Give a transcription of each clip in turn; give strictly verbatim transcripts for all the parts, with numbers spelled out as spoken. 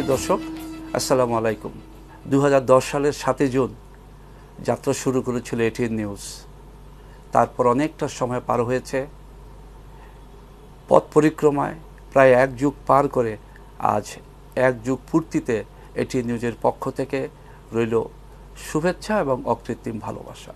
দর্শক আসসালামু আলাইকুম। দু হাজার দশ সালের সাতই জুন যাত্রা শুরু করেছিল এটিএন নিউজ। তারপর অনেকটা সময় পার হয়েছে, পথ পরিক্রমায় প্রায় এক যুগ পার করে আজ এক যুগ পূর্তিতে এটিএন নিউজের পক্ষ থেকে রইল শুভেচ্ছা এবং অকৃত্রিম ভালোবাসা।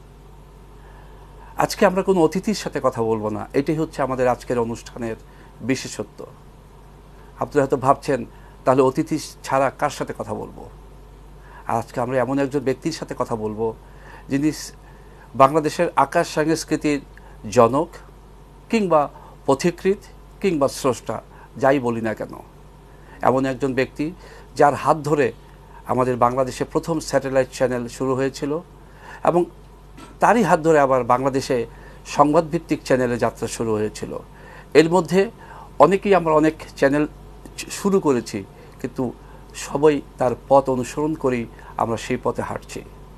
আজকে আমরা কোনো অতিথির সাথে কথা বলবো না, এটাই হচ্ছে আমাদের আজকের অনুষ্ঠানের বিশেষত্ব। আপনারা হয়তো ভাবছেন তাহলে অতিথি ছাড়া কার সাথে কথা বলবো। আজকে আমরা এমন একজন ব্যক্তির সাথে কথা বলবো যিনি বাংলাদেশের আকাশ সংস্কৃতির জনক কিংবা পথিকৃৎ কিংবা স্রষ্টা, যাই বলি না কেন, এমন একজন ব্যক্তি যার হাত ধরে আমাদের বাংলাদেশে প্রথম স্যাটেলাইট চ্যানেল শুরু হয়েছিল এবং তারই হাত ধরে আবার বাংলাদেশে সংবাদভিত্তিক চ্যানেলে যাত্রা শুরু হয়েছিল। এর মধ্যে অনেকেই আমরা অনেক চ্যানেল শুরু করেছি, কিন্তু সবাই তার পথ অনুসরণ করেই আমরা সেই পথে হাঁটছি।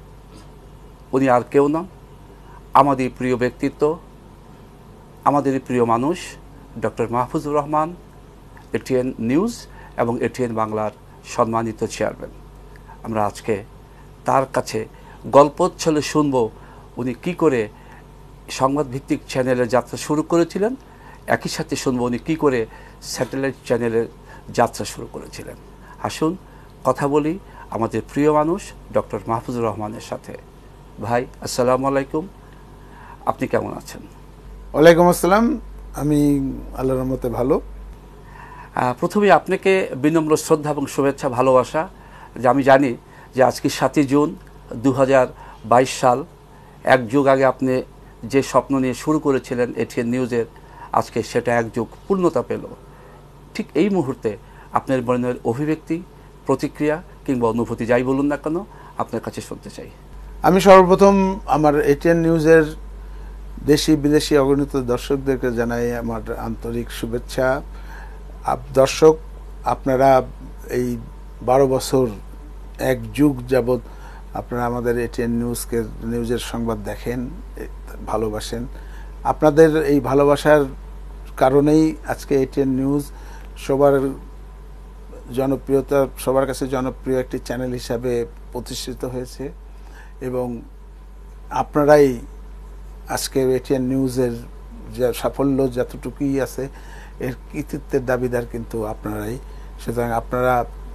উনি আর কেউ নন, আমাদের প্রিয় ব্যক্তিত্ব, আমাদের প্রিয় মানুষ doctor Mahfuzur Rahman, ATN news এবং এটিএন বাংলার সম্মানিত চেয়ারম্যান। আমরা আজকে তার কাছে গল্পচ্ছলে শুনব উনি কি করে সংবাদভিত্তিক চ্যানেলের যাত্রা শুরু করেছিলেন, একই সাথে শুনব উনি কী করে স্যাটেলাইট চ্যানেলের যাত্রা শুরু করেছিলেন। আসুন কথা বলি আমাদের প্রিয় মানুষ ডক্টর মাহফুজুর রহমানের সাথে। ভাই আসসালামু আলাইকুম, আপনি কেমন আছেন? ওয়ালাইকুম আসসালাম, আমি আল্লাহর রহমতে ভালো। প্রথমে আপনাকে বিনম্র শ্রদ্ধা এবং শুভেচ্ছা ভালোবাসা, যে আমি জানি যে আজকে সাতই জুন দু হাজার বাইশ সাল, এক যুগ আগে আপনি যে স্বপ্ন নিয়ে শুরু করেছিলেন এটিএন নিউজের, আজকে সেটা এক যুগ পূর্ণতা পেল। ঠিক এই মুহূর্তে আপনার মনের অভিব্যক্তি, প্রতিক্রিয়া কিংবা অনুভূতি যাই বলুন না কেন, আপনার কাছে শুনতে চাই। আমি সর্বপ্রথম আমার এটিএন নিউজের দেশি বিদেশি অগণিত দর্শকদেরকে জানাই আমার আন্তরিক শুভেচ্ছা। দর্শক, আপনারা এই বারো বছর এক যুগ যাবৎ আপনারা আমাদের এটিএন নিউজকে নিউজের সংবাদ দেখেন, ভালোবাসেন। আপনাদের এই ভালোবাসার কারণেই আজকে এটিএন নিউজ সবার জনপ্রিয়তা, সবার কাছে জনপ্রিয় একটি চ্যানেল হিসাবে প্রতিষ্ঠিত হয়েছে এবং আপনারাই আজকে এটিএন নিউজের যে সাফল্য যতটুকুই আছে এর কৃতিত্বের দাবিদার কিন্তু আপনারাই। সুতরাং আপনারা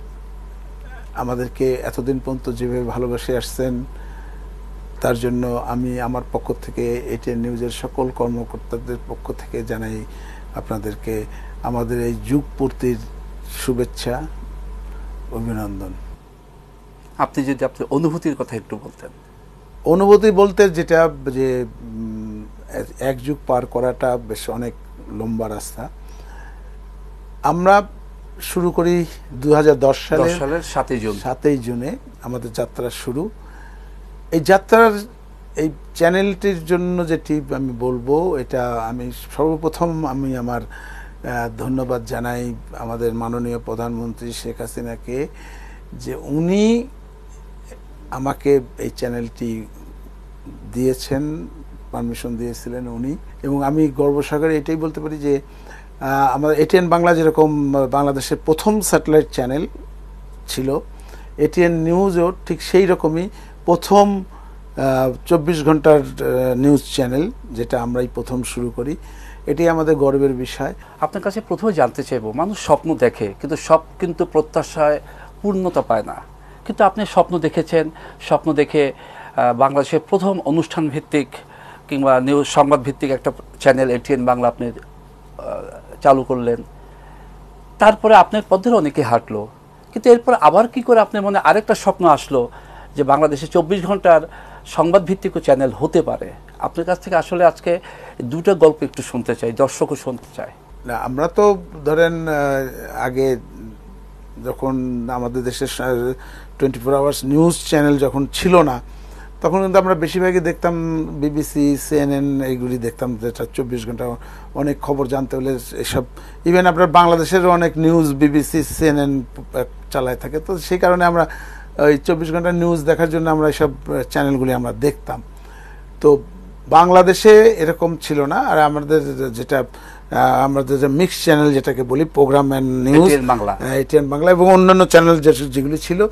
আমাদেরকে এতদিন পর্যন্ত যেভাবে ভালোবেসে আসছেন তার জন্য আমি আমার পক্ষ থেকে এটিএন নিউজের সকল কর্মকর্তাদের পক্ষ থেকে জানাই আপনাদেরকে আমাদের এই যুগ পূর্তির শুভেচ্ছা, অভিনন্দন। আপনি যদি আপনার অনুভূতির কথা একটু বলতেন। অনুভূতি বলতে যেটা, যে এক যুগ পার করাটা বেশ অনেক লম্বা রাস্তা। আমরা শুরু করি দু হাজার দশ সালের সাতই জুন সাতই জুনে আমাদের যাত্রা শুরু। এই যাত্রার এই চ্যানেলটির জন্য যেটি আমি বলবো, এটা আমি সর্বপ্রথম আমি আমার ধন্যবাদ জানাই আমাদের মাননীয় প্রধানমন্ত্রী শেখ হাসিনাকে, যে উনি আমাকে এই চ্যানেলটি দিয়েছেন, পারমিশন দিয়েছিলেন উনি। এবং আমি গর্বসাগরে এটাই বলতে পারি যে আমাদের এটিএন বাংলা যেরকম বাংলাদেশের প্রথম স্যাটেলাইট চ্যানেল ছিল, এটিএন নিউজও ঠিক সেই রকমই প্রথম চব্বিশ ঘন্টার নিউজ চ্যানেল, যেটা আমরাই প্রথম শুরু করি। এটি আমাদের গর্বের বিষয়। আপনার কাছে প্রথমে জানতে চাইব, মানুষ স্বপ্ন দেখে কিন্তু সব কিন্তু প্রত্যাশায় পূর্ণতা পায় না, কিন্তু আপনি স্বপ্ন দেখেছেন, স্বপ্ন দেখে বাংলাদেশের প্রথম অনুষ্ঠান ভিত্তিক কিংবা নিউজ সংবাদ ভিত্তিক একটা চ্যানেল এটিএন বাংলা আপনি চালু করলেন। তারপরে আপনার পথ ধরে অনেকে হাঁটলো, কিন্তু এরপর আবার কি করে আপনার মনে আরেকটা স্বপ্ন আসলো যে বাংলাদেশে চব্বিশ ঘন্টার সংবাদ ভিত্তিক চ্যানেল হতে পারে। আপনার কাছ থেকে আসলে আজকে দুটো গল্প একটু শুনতে চাই, দর্শকও শুনতে চাই। না, আমরা তো ধরেন আগে যখন আমাদের দেশের twenty four hours news channel যখন ছিল না, তখন কিন্তু আমরা বেশিরভাগই দেখতাম বিবিসি, সিএনএন, এইগুলি দেখতাম, যেটা চব্বিশ ঘন্টা অনেক খবর জানতে হলে এসব, ইভেন আপনার বাংলাদেশের অনেক নিউজ বিবিসি, সিএনএন চালায় থাকে। তো সেই কারণে আমরা ওই চব্বিশ ঘন্টা নিউজ দেখার জন্য আমরা এইসব চ্যানেলগুলি আমরা দেখতাম। তো বাংলাদেশে এরকম ছিল না। আর আমাদের যেটা আমাদের যে মিক্স চ্যানেল যেটাকে বলি, programme and news, ATN Bangla, ATN Bangla এবং অন্যান্য চ্যানেল যেগুলি ছিল,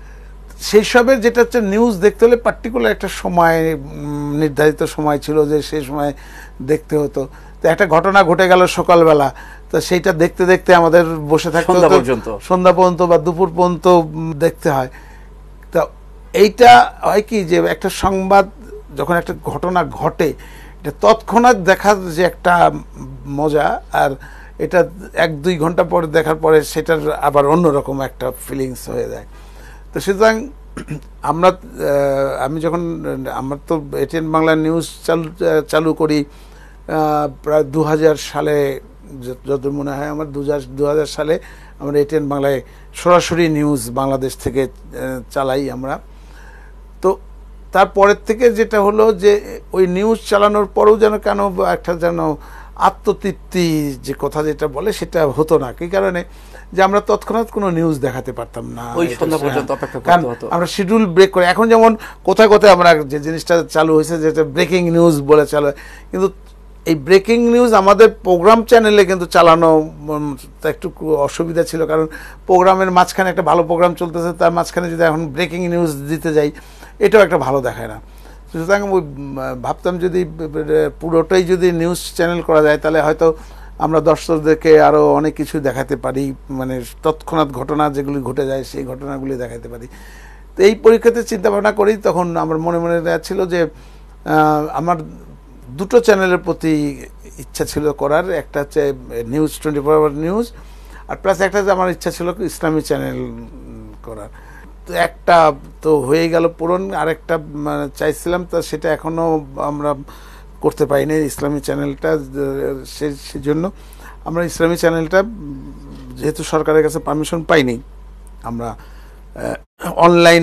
সেই সবের যেটা হচ্ছে নিউজ দেখতে হলে পার্টিকুলার একটা সময়, নির্ধারিত সময় ছিল যে সেই সময় দেখতে হতো। তো একটা ঘটনা ঘটে গেল সকালবেলা, তো সেইটা দেখতে দেখতে আমাদের বসে থাকতে হতো সন্ধ্যা পর্যন্ত বা দুপুর পর্যন্ত দেখতে হয়। তা এইটা হয় কি যে একটা সংবাদ যখন একটা ঘটনা ঘটে, এটা তৎক্ষণাৎ দেখার যে একটা মজা, আর এটা এক দুই ঘন্টা পরে দেখার পরে সেটার আবার অন্যরকম একটা ফিলিংস হয়ে যায়। তো সুতরাং আমরা আমি যখন আমার তো এটিএন বাংলা নিউজ চালু চালু করি প্রায় দু হাজার সালে, যত মনে হয় আমার দু হাজার সালে আমরা এটিএন বাংলায় সরাসরি নিউজ বাংলাদেশ থেকে চালাই আমরা। তো তারপরের থেকে যেটা হলো যে ওই নিউজ চালানোর পরেও যেন কেন একটা যেন আত্মতৃপ্তি যে কথা যেটা বলে সেটা হতো না। কি কারণে? যে আমরা তৎক্ষণাৎ কোনো নিউজ দেখাতে পারতাম না, কারণ আমরা শিডিউল ব্রেক করে। এখন যেমন কোথায় কোথায় আমরা যে জিনিসটা চালু হয়েছে যেটা ব্রেকিং নিউজ বলে চালু, কিন্তু এই ব্রেকিং নিউজ আমাদের প্রোগ্রাম চ্যানেলে কিন্তু চালানো একটু অসুবিধা ছিল, কারণ প্রোগ্রামের মাঝখানে একটা ভালো প্রোগ্রাম চলতেছে, তার মাঝখানে যদি এখন ব্রেকিং নিউজ দিতে যাই, এটাও একটা ভালো দেখায় না। সুতরাং ওই ভাবতাম যদি পুরোটাই যদি নিউজ চ্যানেল করা যায়, তাহলে হয়তো আমরা দর্শকদেরকে আরও অনেক কিছু দেখাতে পারি, মানে তৎক্ষণাৎ ঘটনা যেগুলি ঘটে যায় সেই ঘটনাগুলি দেখাতে পারি। তো এই পরীক্ষাতে চিন্তা ভাবনা করি, তখন আমার মনে মনে ছিল যে আমার দুটো চ্যানেলের প্রতি ইচ্ছা ছিল করার, একটা হচ্ছে news twenty four hour news, আর প্লাস একটা আমার ইচ্ছা ছিল ইসলামী চ্যানেল করার। তো একটা তো হয়ে গেল পূরণ, আরেকটা মানে চাইছিলাম, তো সেটা এখনও আমরা করতে পারিনি ইসলামী চ্যানেলটা। সেজন্য আমরা ইসলামী চ্যানেলটা যেহেতু সরকারের কাছে পারমিশন পাইনি, আমরা অনলাইন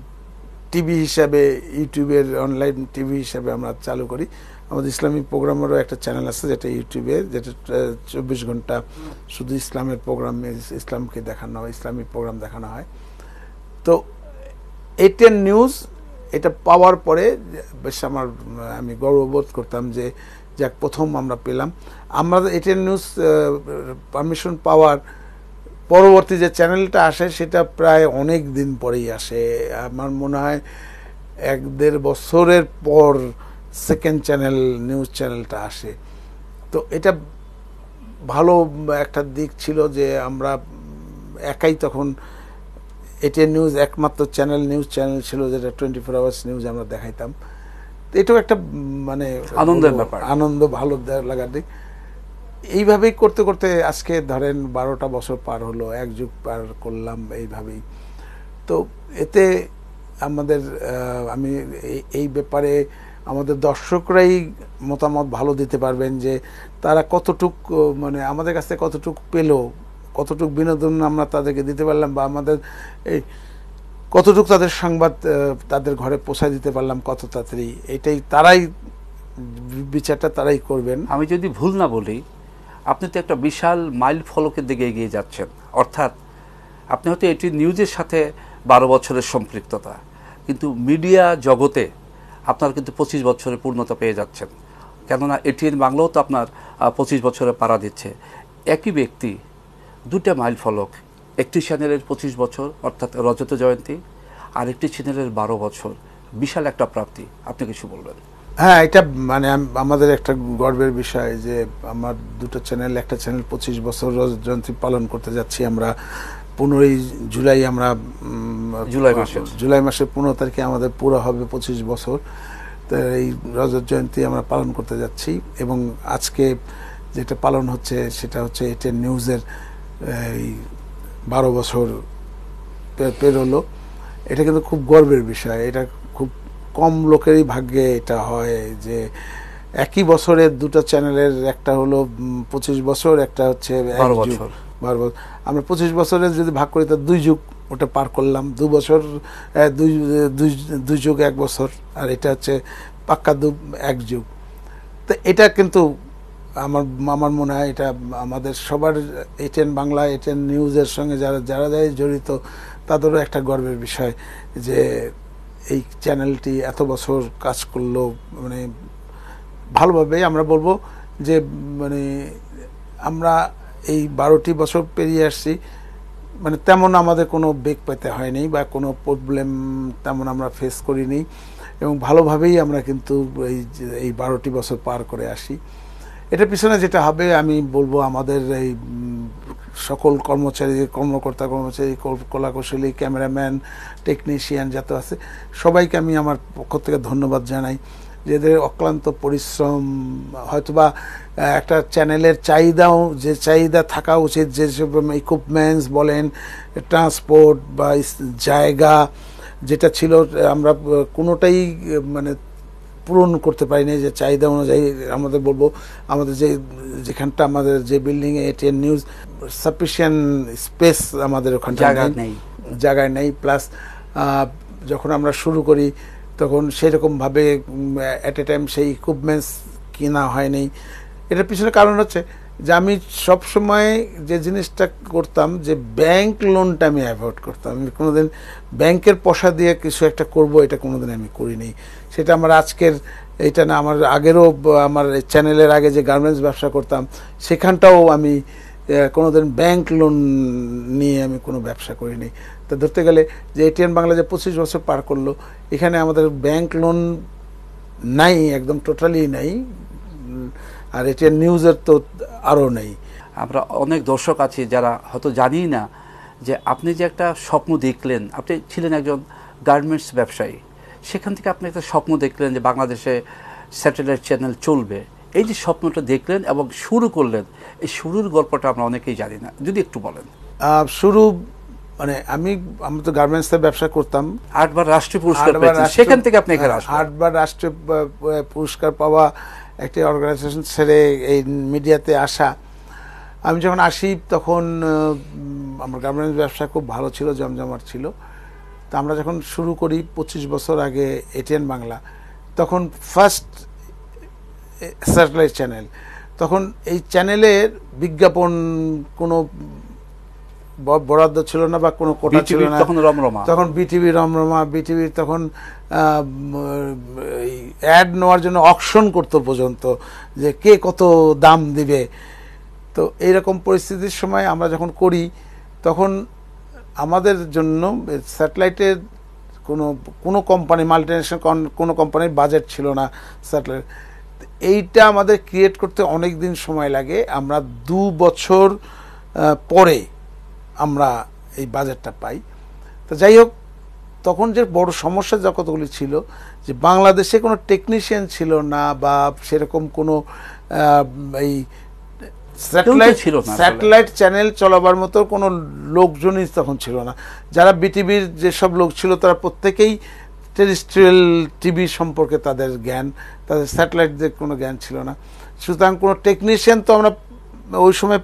টিভি হিসাবে, ইউটিউবের অনলাইন টিভি হিসাবে আমরা চালু করি। আমাদের ইসলামী প্রোগ্রামেরও একটা চ্যানেল আছে যেটা ইউটিউবে, যেটা চব্বিশ ঘন্টা শুধু ইসলামের প্রোগ্রাম, ইসলামকে দেখানো হয়, ইসলামী প্রোগ্রাম দেখানো হয়। তো এটিএন নিউজ এটা পাওয়ার পরে বেশ আমার আমি গর্ববোধ করতাম যে যাক প্রথম আমরা পেলাম। আমরা এটিএন নিউজ পারমিশন পাওয়ার পরবর্তী যে চ্যানেলটা আসে সেটা প্রায় অনেক দিন পরেই আসে। আমার মনে হয় এক দেড় বছরের পর সেকেন্ড চ্যানেল নিউজ চ্যানেলটা আসে। তো এটা ভালো একটা দিক ছিল যে আমরা একাই তখন এটিএন নিউজ একমাত্র চ্যানেল, নিউজ চ্যানেল ছিল যেটা টোয়েন্টি ফোর আওয়ার্স নিউজ আমরা দেখাইতাম। এটাও একটা মানে আনন্দের ব্যাপার, আনন্দ ভালো লাগার দিক। এইভাবেই করতে করতে আজকে ধরেন বারোটা বছর পার হলো, এক যুগ পার করলাম এইভাবেই। তো এতে আমাদের আমি এই ব্যাপারে আমাদের দর্শকরাই মতামত ভালো দিতে পারবেন যে তারা কতটুক মানে আমাদের কাছ থেকে কতটুক পেলো, কতটুক বিনোদন আমরা তাদেরকে দিতে পারলাম, বা আমাদের এই কতটুক তাদের সংবাদ তাদের ঘরে পৌঁছায় দিতে পারলাম কত তাড়াতাড়ি, এটাই তারাই বিচারটা তারাই করবেন। আমি যদি ভুল না বলি, আপনি তো একটা বিশাল মাইল ফলকের দিকে এগিয়ে যাচ্ছেন। অর্থাৎ আপনি হয়তো এটি নিউজের সাথে বারো বছরের সম্পৃক্ততা, কিন্তু মিডিয়া জগতে আপনার কিন্তু পঁচিশ বছরের পূর্ণতা পেয়ে যাচ্ছেন। কেননা এটিএন বাংলাও তো আপনার পঁচিশ বছরে পাড়া দিচ্ছে। একই ব্যক্তি দুটা মাইল ফলক, একটি চ্যানেলের পঁচিশ বছর অর্থাৎ রজত জয়ন্তী, আর একটি চ্যানেলের বারো বছর, বিশাল একটা প্রাপ্তি। আপনি কিছু বলবেন? হ্যাঁ, এটা মানে আমাদের একটা গর্বের বিষয় যে আমার দুটো চ্যানেল, একটা চ্যানেল পঁচিশ বছর রজত জয়ন্তী পালন করতে যাচ্ছি আমরা। পনেরোই জুলাই আমরা জুলাই মাসে জুলাই মাসের পনেরো তারিখে আমাদের পুরো হবে পঁচিশ বছর। তো এই রজত জয়ন্তী আমরা পালন করতে যাচ্ছি, এবং আজকে যেটা পালন হচ্ছে সেটা হচ্ছে এটিএন নিউজের এই বারো বছর পেরোলো। এটা কিন্তু খুব গর্বের বিষয়। এটা খুব কম লোকেরই ভাগ্যে এটা হয় যে একই বছরের দুটো চ্যানেলের, একটা হলো পঁচিশ বছর, একটা হচ্ছে বারো বছর। বারো বছর আমরা পঁচিশ বছরের যদি ভাগ করি তা দুই যুগ ওটা পার করলাম, দু বছর দুই দুই যুগ এক বছর, আর এটা হচ্ছে পাক্কা দু এক যুগ। তো এটা কিন্তু আমার আমার মনে হয় এটা আমাদের সবার এটিএন বাংলা, এটিএন নিউজের সঙ্গে যারা যারা যারা জড়িত তাদেরও একটা গর্বের বিষয় যে এই চ্যানেলটি এত বছর কাজ করলো। মানে ভালোভাবে আমরা বলবো যে মানে আমরা এই বারোটি বছর পেরিয়ে আসছি, মানে তেমন আমাদের কোনো বেগ পেতে হয়নি বা কোনো প্রবলেম তেমন আমরা ফেস করিনি, এবং ভালোভাবেই আমরা কিন্তু এই এই বারোটি বছর পার করে আসি। এটার পিছনে যেটা হবে আমি বলবো আমাদের এই সকল কর্মচারী, কর্মকর্তা কর্মচারী, কলাকুশলী, ক্যামেরাম্যান, টেকনিশিয়ান যত আছে সবাইকে আমি আমার পক্ষ থেকে ধন্যবাদ জানাই, যেদের অক্লান্ত পরিশ্রম। হয়তোবা একটা চ্যানেলের চাহিদাও, যে চাহিদা থাকা উচিত, যেসব ইকুইপমেন্টস বলেন, ট্রান্সপোর্ট বা জায়গা যেটা ছিল, আমরা কোনোটাই মানে পূরণ করতে পারিনি যে চাহিদা অনুযায়ী। আমাদের বলবো আমাদের যে যেখানটা আমাদের যে বিল্ডিংয়ে এটিএন নিউজ, সাফিসিয়েন্ট স্পেস আমাদের ওখানে জায়গায় নেই জায়গায় নেই প্লাস যখন আমরা শুরু করি তখন সেরকমভাবে অ্যাট এ টাইম সেই ইকুইপমেন্টস কেনা হয়নি। এটার পিছনে কারণ হচ্ছে যে আমি সবসময় যে জিনিসটা করতাম, যে ব্যাংক লোনটা আমি অ্যাভয়েড করতাম। আমি কোনোদিন ব্যাংকের পয়সা দিয়ে কিছু একটা করব, এটা কোনোদিন আমি করিনি। সেটা আমার আজকের এটা না, আমার আগেরও, আমার চ্যানেলের আগে যে গার্মেন্টস ব্যবসা করতাম সেখানটাও আমি কোনোদিন ব্যাংক লোন নিয়ে আমি কোনো ব্যবসা করিনি। তা ধরতে গেলে যে এটিএন বাংলা যে পঁচিশ বছর পার করলো, এখানে আমাদের ব্যাংক লোন নাই, একদম টোটালি নাই, আর এটিএন নিউজের তো আরও নেই। আমরা অনেক দর্শক আছি যারা হয়তো জানি না যে আপনি যে একটা স্বপ্ন দেখলেন, আপনি ছিলেন একজন গার্মেন্টস ব্যবসায়ী, সেখান থেকে আপনি একটা স্বপ্ন দেখলেন যে বাংলাদেশে স্যাটেলাইট চ্যানেল চলবে। এই যে স্বপ্নটা দেখলেন এবং শুরু করলেন, এই শুরুর গল্পটা আমরা অনেকেই জানি না, যদি একটু বলেন। শুরু মানে আমি আমি তো গার্মেন্টসের ব্যবসা করতাম, আটবার রাষ্ট্রীয় পুরস্কার পেয়েছেন, সেখান থেকে আপনি এখানে আসলেন। আটবার রাষ্ট্রীয় পুরস্কার পাওয়া একটি অর্গানাইজেশন ছেড়ে এই মিডিয়াতে আসা। আমি যখন আসি তখন আমার গার্মেন্টস ব্যবসা খুব ভালো ছিল, জমজমাট ছিল। তা আমরা যখন শুরু করি পঁচিশ বছর আগে এটিএন বাংলা, তখন ফার্স্ট স্যাটেলাইট চ্যানেল, তখন এই চ্যানেলের বিজ্ঞাপন কোনো বরাদ্দ ছিল না বা কোনো কোটা ছিল না। তখন রমরমা, তখন বিটিভি রমরমা, বিটিভির তখন অ্যাড নেওয়ার জন্য অকশন করতো পর্যন্ত, যে কে কত দাম দিবে। তো এইরকম পরিস্থিতির সময় আমরা যখন করি, তখন আমাদের জন্য স্যাটেলাইটের কোনো কোনো কোম্পানি, মাল্টিনেশনাল কোনো কোম্পানির বাজেট ছিল না স্যাটেলাইট। এইটা আমাদের ক্রিয়েট করতে অনেক দিন সময় লাগে। আমরা দু বছর পরে আমরা এই বাজেটটা পাই। তো যাই হোক, তখন যে বড় সমস্যা যা কতগুলি ছিল, যে বাংলাদেশে কোনো টেকনিশিয়ান ছিল না বা সেরকম কোনো এই স্যাটেলাইট ছিল না, স্যাটেলাইট চ্যানেল চলাবার মতো কোনো লোকজনই তখন ছিল না। যারা বিটিভির যেসব লোক ছিল তারা প্রত্যেকেই টেরিস্ট্রিয়াল টিভি সম্পর্কে তাদের জ্ঞান, তাদের স্যাটেলাইটদের কোনো জ্ঞান ছিল না। সুতরাং কোনো টেকনিশিয়ান তো আমরা ওই সময়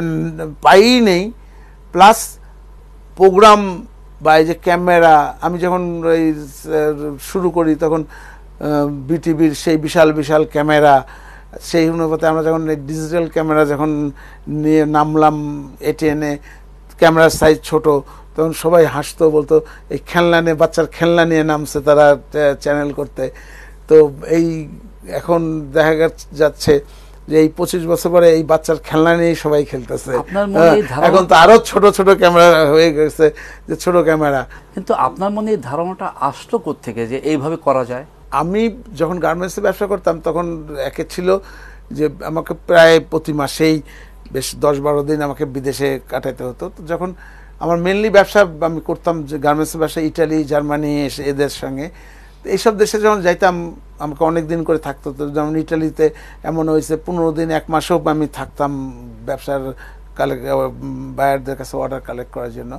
পাইই নেই। প্লাস প্রোগ্রাম বা এই যে ক্যামেরা, আমি যখন এই শুরু করি তখন বিটিভির সেই বিশাল বিশাল ক্যামেরা, সেই অনুপাতে আমরা যখন ডিজিটাল ক্যামেরা যখন নিয়ে নামলাম এটিএনে, ক্যামেরার সাইজ ছোট, তখন সবাই হাসতো, বলতো এই খেলনা নিয়ে, বাচ্চার খেলনা নিয়ে নামছে তারা চ্যানেল করতে। তো এই এখন দেখা যাচ্ছে যে এই পঁচিশ বছর পরে এই বাচ্চার খেলনা নিয়ে সবাই খেলতেছে। এখন তো আরো ছোট ছোট ক্যামেরা হয়ে গেছে, যে ছোট ক্যামেরা। কিন্তু আপনার মনে এই ধারণাটা আসলো কোত্থেকে যে এইভাবে করা যায়? আমি যখন গার্মেন্টসে ব্যবসা করতাম তখন একে ছিল যে আমাকে প্রায় প্রতি মাসেই বেশ দশ বারো দিন আমাকে বিদেশে কাটাতে হতো। তো যখন আমার মেনলি ব্যবসা আমি করতাম যে গার্মেন্টসের ব্যবসা ইটালি, জার্মানি, এদের সঙ্গে। এইসব দেশে যখন যাইতাম আমাকে অনেক দিন করে থাকতো। তো যেমন ইটালিতে এমন হয়েছে পনেরো দিন, এক মাসেও আমি থাকতাম ব্যবসার কালেক্ট বায়ারদের কাছে অর্ডার কালেক্ট করার জন্য।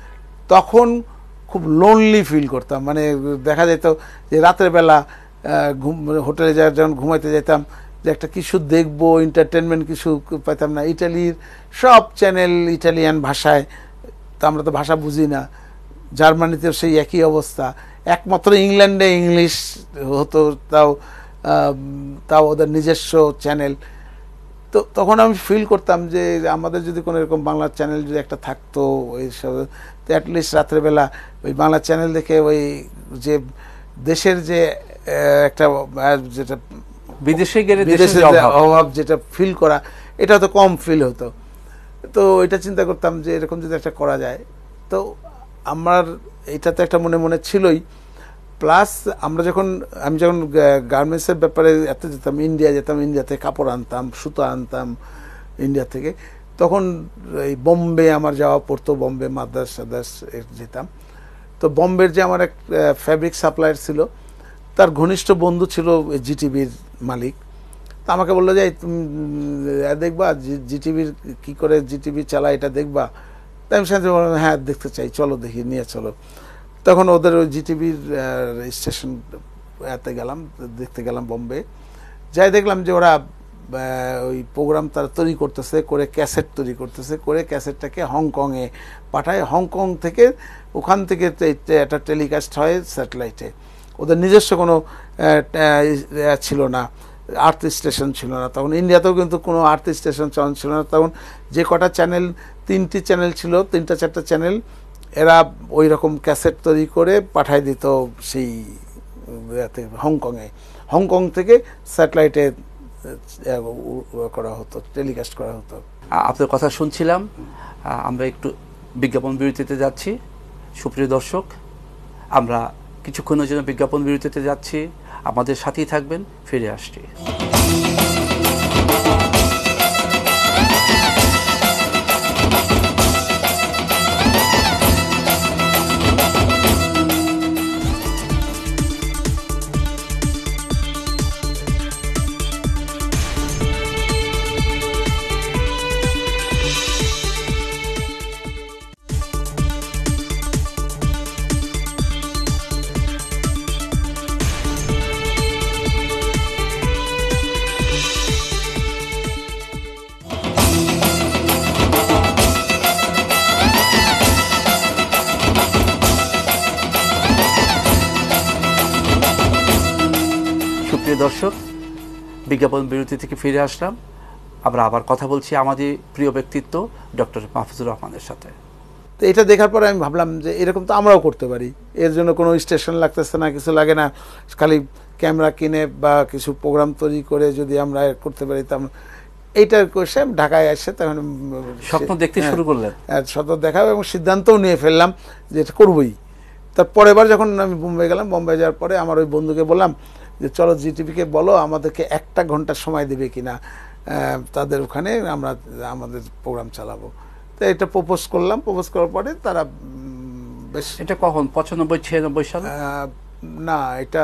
তখন খুব লোনলি ফিল করতাম, মানে দেখা যেত যে রাতের বেলা ঘুম হোটেলে যা যখন ঘুমাইতে যেতাম, যে একটা কিছু দেখবো, এন্টারটেনমেন্ট কিছু পাইতাম না। ইটালির সব চ্যানেল ইটালিয়ান ভাষায়, তো আমরা তো ভাষা বুঝি না। জার্মানিতেও সেই একই অবস্থা, একমাত্র ইংল্যান্ডে ইংলিশ হতো, তাও তাও ওদের নিজস্ব চ্যানেল। তো তখন আমি ফিল করতাম যে আমাদের যদি কোনো এরকম বাংলা চ্যানেল যদি একটা থাকতো, ওইসব তো অ্যাটলিস্ট রাত্রেবেলা ওই বাংলা চ্যানেল দেখে ওই যে দেশের যে একটা যেটা বিদেশে গেলে বিদেশের অভাব যেটা ফিল করা, এটা তো কম ফিল হতো। তো এটা চিন্তা করতাম যে এরকম যদি একটা করা যায়। তো আমার এটা তো একটা মনে মনে ছিলই, প্লাস আমরা যখন আমি যখন গার্মেন্টসের ব্যাপারে এত যেতাম, ইন্ডিয়া যেতাম, ইন্ডিয়া থেকে কাপড় আনতাম, সুতো আনতাম ইন্ডিয়া থেকে, তখন এই বোম্বে আমার যাওয়া পড়তো, বোম্বে মাদ্রাস সাদাস যেতাম। তো বোম্বের যে আমার এক ফ্যাব্রিক সাপ্লায়ার ছিল, তার ঘনিষ্ঠ বন্ধু ছিল জিটিভির মালিক। তো আমাকে বললো যে তুমি দেখবা জিটিভির কি করে জিটিভি চালায়, এটা দেখবা? তাই আমি সাথে বললাম হ্যাঁ দেখতে চাই, চলো দেখি, নিয়ে চলো। তখন ওদের ওই জিটিভির স্টেশন এতে গেলাম, দেখতে গেলাম বোম্বে। যাই দেখলাম যে ওরা ওই প্রোগ্রাম তারা তৈরি করতেছে, করে ক্যাসেট তৈরি করতেছে, করে ক্যাসেটটাকে হংকংয়ে পাঠায়। হংকং থেকে ওখান থেকে একটা টেলিকাস্ট হয় স্যাটেলাইটে। ওদের নিজস্ব কোনো ছিল না, আর্থ স্টেশন ছিল না তখন। ইন্ডিয়াতেও কিন্তু কোনো আর্থ স্টেশন চালানো ছিল না তখন। যে কটা চ্যানেল, তিনটি চ্যানেল ছিল, তিনটা চারটা চ্যানেল, এরা ওই রকম ক্যাসেট তৈরি করে পাঠায় দিত সেই হংকংয়ে। হংকং থেকে স্যাটেলাইটে করা হতো, টেলিকাস্ট করা হতো। আপনার কথা শুনছিলাম, আমরা একটু বিজ্ঞাপন বিরতিতে যাচ্ছি। সুপ্রিয় দর্শক, আমরা কিছুক্ষণের জন্য বিজ্ঞাপন বিরতিতে যাচ্ছি, আমাদের সাথেই থাকবেন, ফিরে আসছি। দর্শক, বিজ্ঞাপন বিরতি থেকে ফিরে আসলাম। আমরা আবার কথা বলছি আমাদের প্রিয় ব্যক্তিত্ব ডক্টর মাহফুজুর রহমানের সাথে। তো এটা দেখার পরে আমি ভাবলাম যে এরকম তো আমরাও করতে পারি। এর জন্য কোনো স্টেশন লাগতেছে না, কিছু লাগে না, খালি ক্যামেরা কিনে বা কিছু প্রোগ্রাম তৈরি করে যদি আমরা করতে পারি। তা এইটার কোশ্চেন ঢাকায় আসছে, তখন স্বপ্ন দেখতে শুরু করলেন। স্বপ্ন দেখা এবং সিদ্ধান্তও নিয়ে ফেললাম যে এটা করবই। তার পরের বার যখন আমি বোম্বে গেলাম, বোম্বে যাওয়ার পরে আমার ওই বন্ধুকে বললাম যে চলো জিটিভিকে বলো আমাদেরকে একটা ঘন্টা সময় দেবে কিনা তাদের ওখানে, আমরা আমাদের প্রোগ্রাম চালাবো। তো এটা প্রপোজ করলাম। প্রপোজ করার পরে তারা বেশ, এটা কখন, পঁচানব্বই ছিয়ানব্বই সাল? না, এটা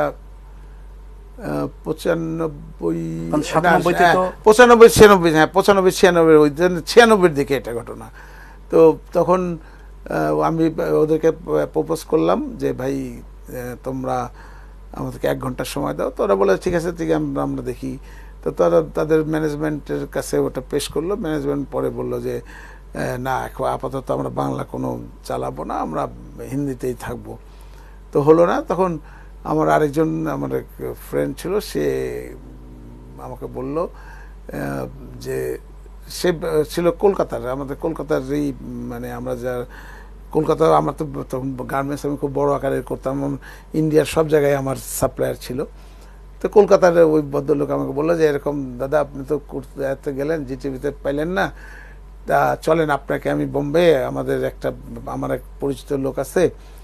পঁচানব্বই পঁচানব্বই ছিয়ানব্বই, হ্যাঁ পঁচানব্বই ছিয়ানব্বই, ওই ছিয়ানব্বইয়ের দিকে এটা ঘটনা। তো তখন আমি ওদেরকে প্রপোজ করলাম যে ভাই তোমরা আমাদেরকে এক ঘন্টার সময় দাও। তো ওরা বলে ঠিক আছে, ঠিক আছে, আমরা দেখি। তো তারা তাদের ম্যানেজমেন্টের কাছে ওটা পেশ করলো। ম্যানেজমেন্ট পরে বললো যে না, আপাতত আমরা বাংলা কোনো চালাবো না, আমরা হিন্দিতেই থাকবো। তো হলো না। তখন আমার আরেকজন আমার এক ফ্রেন্ড ছিল, সে আমাকে বলল যে সে ছিল কলকাতার, আমাদের কলকাতার এই মানে আমরা যা কলকাতা, আমার তো তখন গার্মেন্টস আমি খুব বড় আকারে করতাম, ইন্ডিয়ার সব জায়গায় আমার সাপ্লায়ার ছিল। তো কলকাতার ওই ভদ্রলোক আমাকে বললো যে এরকম দাদা আপনি তো করতে গেলেন, জিটিভিতে পাইলেন না, তা চলেন আপনাকে আমি বোম্বে, আমাদের একটা আমার এক পরিচিত লোক আছে,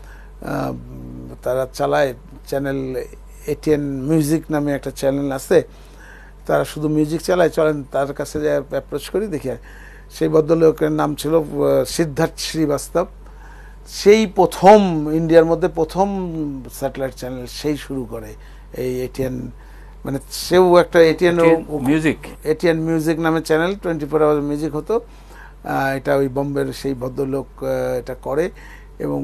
তারা চালায় চ্যানেল এটিএন মিউজিক নামে একটা চ্যানেল আছে, তারা শুধু মিউজিক চালায়, চলেন তার কাছে যে অ্যাপ্রোচ করি দেখি। সেই ভদ্রলোকের নাম ছিল সিদ্ধার্থ শ্রীবাস্তব। সেই প্রথম ইন্ডিয়ার মধ্যে প্রথম স্যাটেলাইট চ্যানেল সেই শুরু করে এই এটিএন, মানে সেও একটা এটিএন মিউজিক, এটিএন মিউজিক নামে channel, twenty four hour music হতো। এটা ওই বোম্বের সেই ভদ্রলোক এটা করে, এবং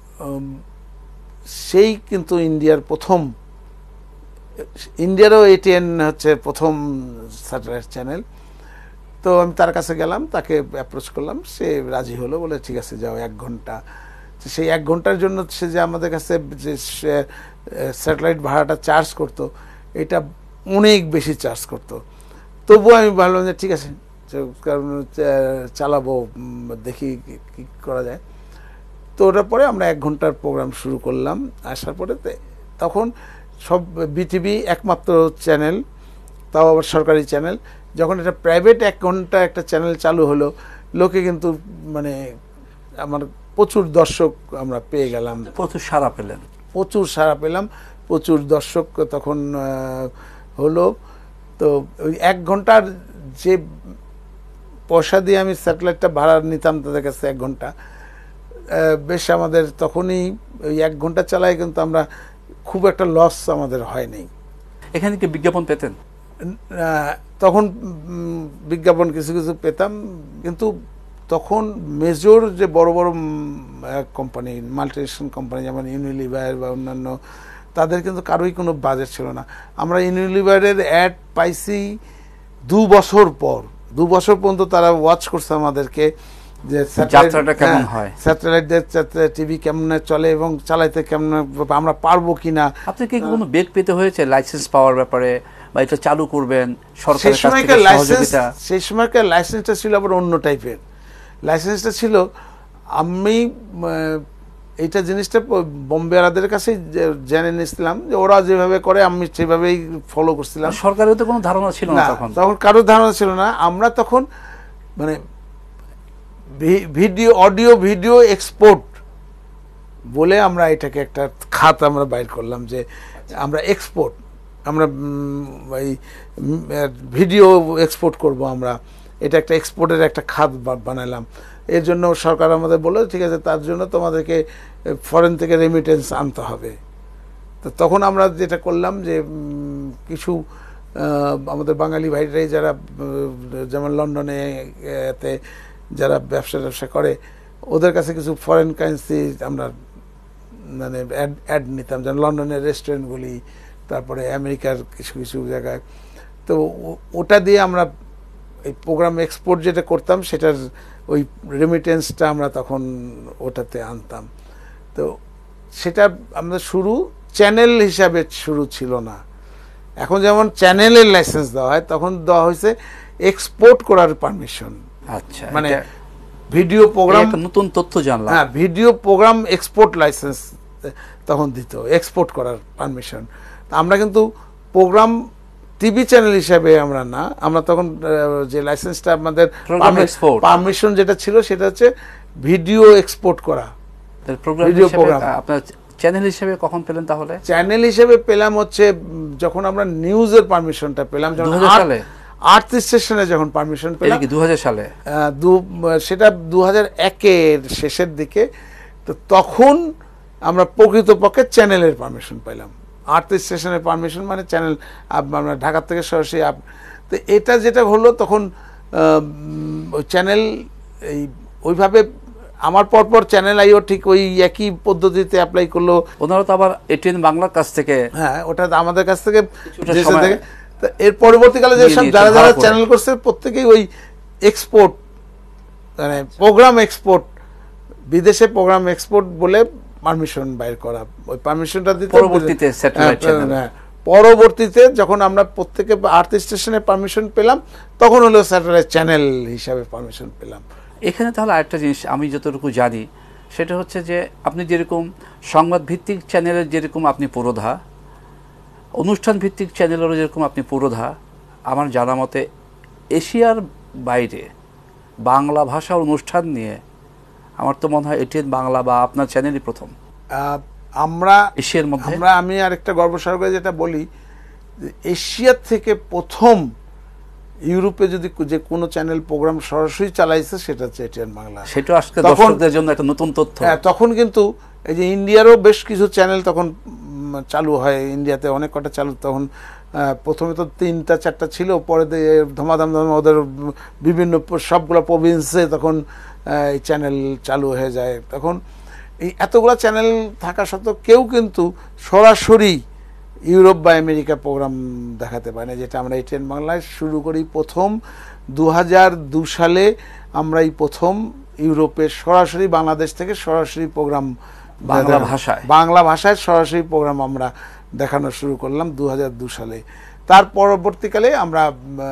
সেই কিন্তু ইন্ডিয়ার প্রথম, ইন্ডিয়ারও এটিএন হচ্ছে প্রথম স্যাটেলাইট চ্যানেল। তো আমি তার কাছে গেলাম, তাকে অ্যাপ্রোচ করলাম, সে রাজি হলো, বলে ঠিক আছে যাও এক ঘন্টা। সেই এক ঘন্টার জন্য সে যে আমাদের কাছে যে স্যাটেলাইট ভাড়াটা চার্জ করতো, এটা অনেক বেশি চার্জ করতো। তবুও আমি ভাবলাম যে ঠিক আছে, কারণ চালাবো, দেখি কি করা যায়। তো ওটার পরে আমরা এক ঘন্টার প্রোগ্রাম শুরু করলাম। আসার পরে তখন সব বিটিভি একমাত্র চ্যানেল তাও আবার সরকারি চ্যানেল। যখন এটা প্রাইভেট এক ঘন্টা একটা চ্যানেল চালু হলো, লোকে কিন্তু মানে আমার প্রচুর দর্শক আমরা পেয়ে গেলাম, প্রচুর সাড়া পেলেন, প্রচুর সাড়া পেলাম, প্রচুর দর্শক তখন হলো। তো ওই এক ঘন্টার যে পয়সা দিয়ে আমি স্যাটেলাইটটা ভাড়া নিতাম তাদের কাছে এক ঘন্টা, বেশ আমাদের তখনই ওই এক ঘন্টা চালায় কিন্তু আমরা খুব একটা লস আমাদের হয়নি। এখানে কি বিজ্ঞাপন পেতেন? তখন বিজ্ঞাপন কিছু কিছু পেতাম, কিন্তু তখন মেজর যে বড় বড় কোম্পানি, মাল্টিনেশনাল কোম্পানি যেমন ইউনিলিভার বা অন্যান্য, তাদের কিন্তু কারোই কোনো বাজেট ছিল না। আমরা ইউনিলিভারের অ্যাড পাইছি দু বছর পর, দু বছর পর্যন্ত তারা ওয়াচ করছে আমাদেরকে যে যাত্রাটা কেমন হয়, স্যাটেলাইট টিভি কেমন চলে এবং চালাইতে কেমন আমরা পারবো কিনা। আপনি কি কোনো বেগ পেতে হয়েছে লাইসেন্স পাওয়ার ব্যাপারে, বা এটা চালু করবেন সরকারের কাছ থেকে সহযোগিতা? সেই সময়কার লাইসেন্সটা ছিল আবার অন্য টাইপের। লাইসেন্সটা ছিল, আমি এইটা জিনিসটা বোম্বেয়ারদের কাছে জেনে নিয়েছিলাম যে ওরা যেভাবে করে আমি সেভাবেই ফলো করছিলাম। সরকারের তো কোনো ধারণা ছিল না তখন, তখন কারোর ধারণা ছিল না। আমরা তখন মানে ভিডিও অডিও ভিডিও এক্সপোর্ট বলে আমরা এটাকে একটা খাত আমরা বাইর করলাম, যে আমরা এক্সপোর্ট, আমরা এই ভিডিও এক্সপোর্ট করব, আমরা এটা একটা এক্সপোর্টের একটা খাত বানালাম। এর জন্য সরকার আমাদের বলল ঠিক আছে, তার জন্য তোমাদেরকে ফরেন থেকে রেমিটেন্স আনতে হবে। তো তখন আমরা যেটা করলাম যে কিছু আমাদের বাঙালি ভাইরাই যারা যেমন লন্ডনে এতে যারা ব্যবসা ব্যবসা করে, ওদের কাছে কিছু ফরেন কারেন্সি আমরা মানে অ্যাড নিতাম, যেমন লন্ডনের রেস্টুরেন্টগুলি, তারপরে আমেরিকার কিছু কিছু জায়গায়। তো ওটা দিয়ে আমরা এই প্রোগ্রাম এক্সপোর্ট যেটা করতাম সেটার ওই রেমিটেন্সটা আমরা তখন ওটাতে আনতাম। তো সেটা আমাদের শুরু চ্যানেল হিসাবে শুরু ছিল না। এখন যেমন চ্যানেলের লাইসেন্স দেওয়া হয়, তখন দেওয়া হয়েছে এক্সপোর্ট করার পারমিশন। আচ্ছা, মানে ভিডিও প্রোগ্রাম, নতুন তথ্য জানলাম। হ্যাঁ, ভিডিও প্রোগ্রাম এক্সপোর্ট লাইসেন্স তখন দিত, এক্সপোর্ট করার পারমিশন। আমরা কিন্তু প্রোগ্রাম টিভি চ্যানেল হিসাবে আমরা না, আমরা তখন যে লাইসেন্সটা আমাদের পারমিশন যেটা ছিল সেটা হচ্ছে ভিডিও এক্সপোর্ট করা। ভিডিও প্রোগ্রাম আপনার চ্যানেল হিসেবে কখন পেলেন? তাহলে চ্যানেল হিসেবে পেলাম হচ্ছে যখন আমরা নিউজের পারমিশনটা পেলাম, যখন সালে আটত্রিশ সেশনে যখন পারমিশন পেলাম দু হাজার সালে, সেটা দু হাজার একের শেষের দিকে। তো তখন আমরা প্রকৃতপক্ষে চ্যানেলের পারমিশন পেলাম। আটত্রিশ সেশনের পারমিশন মানে চ্যানেল আমরা ঢাকা থেকে সরাসরি। তো এটা যেটা হলো তখন ওই চ্যানেল এই ওইভাবে আমার পরপর চ্যানেল আইও ঠিক ওই একই পদ্ধতিতে অ্যাপ্লাই করলো। ওনারা তো আবার এটিএন বাংলার কাছ থেকে, হ্যাঁ, ওটা আমাদের কাছ থেকে থেকে এর পরবর্তীকালে যেসব যারা যারা চ্যানেল করছে প্রত্যেকেই ওই এক্সপোর্ট মানে প্রোগ্রাম এক্সপোর্ট, বিদেশে প্রোগ্রাম এক্সপোর্ট বলে পারমিশন বাইর করা। ওই পারমিশনটা দিতে পরবর্তীতে স্যাটেলাইট চ্যানেল, পরবর্তীতে যখন আমরা প্রত্যেকে আটত্রিশ স্টেশনে পারমিশন পেলাম, তখন হলো স্যাটেলাইট চ্যানেল হিসাবে পারমিশন পেলাম। এখানে তাহলে আরেকটা জিনিস আমি যতটুকু জানি সেটা হচ্ছে যে আপনি যেরকম সংবাদ ভিত্তিক চ্যানেলের যেরকম আপনি পুরোধা, অনুষ্ঠান ভিত্তিক চ্যানেলেরও যেরকম আপনি পুরোধা, আমার জানা মতে এশিয়ার বাইরে বাংলা ভাষা অনুষ্ঠান নিয়ে আমার তো মনে হয় এটিএন বাংলা বা আপনার চ্যানেলই প্রথম আমরা এশিয়ার মধ্যে। আমরা আমি আরেকটা গর্বসহকারে যেটা বলি, এশিয়ার থেকে প্রথম ইউরোপে যদি যে কোনো চ্যানেল প্রোগ্রাম সরাসরি চালাইছে সেটা হচ্ছে এটিএন বাংলা। সেটা আজকে দর্শকদের জন্য একটা নতুন তথ্য। হ্যাঁ, তখন কিন্তু এই যে ইন্ডিয়ারও বেশ কিছু চ্যানেল তখন চালু হয়, ইন্ডিয়াতে অনেক কটা চালু। তখন প্রথমে তো তিনটা চারটা ছিল, পরে ধমাধাম ধম ওদের বিভিন্ন সবগুলো প্রভিন্সে তখন এই চ্যানেল চালু হয়ে যায়। তখন এই এতগুলো চ্যানেল থাকা সত্ত্বেও কেউ কিন্তু সরাসরি ইউরোপ বা আমেরিকা প্রোগ্রাম দেখাতে পারে না, যেটা আমরা এটিএন বাংলায় শুরু করি প্রথম দু হাজার দু সালে। আমরা এই প্রথম ইউরোপের সরাসরি বাংলাদেশ থেকে সরাসরি প্রোগ্রাম বাংলা ভাষায় বাংলা ভাষায় সরাসরি প্রোগ্রাম আমরা দেখানো শুরু করলাম দু হাজার দু সালে। তার পরবর্তীকালে আমরা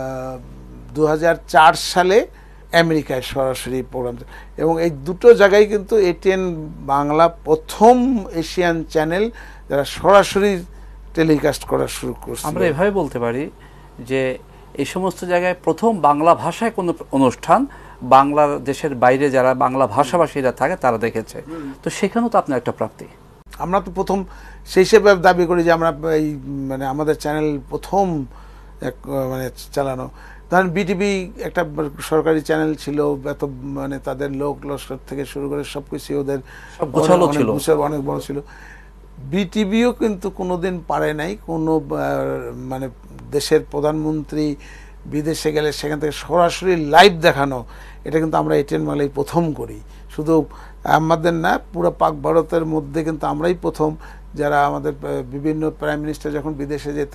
দু হাজার চার সালে আমেরিকায় সরাসরি প্রোগ্রাম, এবং এই দুটো জায়গায় কিন্তু এটিএন বাংলা প্রথম এশিয়ান চ্যানেল যারা সরাসরি টেলিকাস্ট করা শুরু করছে। আমরা এভাবে বলতে পারি যে এই সমস্ত জায়গায় প্রথম বাংলা ভাষায় কোনো অনুষ্ঠান বাংলাদেশের বাইরে যারা বাংলা ভাষাভাষীরা থাকে তারা দেখেছে, তো সেখানেও তো আপনার একটা প্রাপ্তি। আমরা তো প্রথম সেই হিসেবে দাবি করি যে আমরা এই মানে আমাদের চ্যানেল প্রথম এক মানে চালানো। ধরেন বিটিভি একটা সরকারি চ্যানেল ছিল, এত মানে তাদের লোক লস্কর থেকে শুরু করে সবকিছু ওদের গোছালো ছিল, অনেক বড় ছিল। বিটিভিও কিন্তু কোনোদিন পারে নাই কোনো মানে দেশের প্রধানমন্ত্রী বিদেশে গেলে সেখান থেকে সরাসরি লাইভ দেখানো, এটা কিন্তু আমরা এটিএন বাংলায় প্রথম করি। শুধু আমাদের না, পুরো পাক ভারতের মধ্যে কিন্তু আমরাই প্রথম যারা আমাদের বিভিন্ন প্রাইম মিনিস্টার যখন বিদেশে যেত,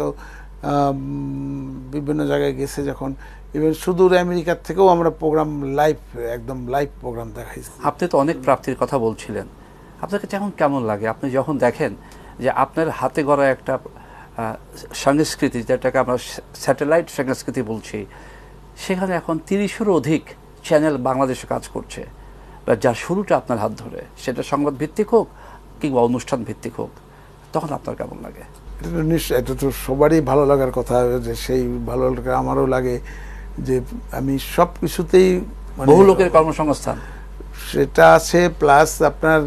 বিভিন্ন জায়গায় গেছে যখন, ইভেন সুদূর আমেরিকার থেকেও আমরা প্রোগ্রাম লাইভ, একদম লাইভ প্রোগ্রাম দেখাইছি। আপনি তো অনেক প্রাপ্তির কথা বলছিলেন, আপনার কাছে এখন কেমন লাগে আপনি যখন দেখেন যে আপনার হাতে গড়া একটা সংস্কৃতি, যেটাকে আমরা স্যাটেলাইট সংস্কৃতি বলছি, সেখানে এখন তিরিশেরও অধিক চ্যানেল বাংলাদেশে কাজ করছে, যার শুরুটা আপনার হাত ধরে, সেটা সংবাদ ভিত্তিক হোক কিংবা অনুষ্ঠান ভিত্তিক হোক, তখন আপনার কেমন লাগে? এটা তো নিশ্চয়, এটা তো সবারই ভালো লাগার কথা, যে সেই ভালো লাগা আমারও লাগে যে আমি সব কিছুতেই বহু লোকের কর্মসংস্থান সেটা আছে, প্লাস আপনার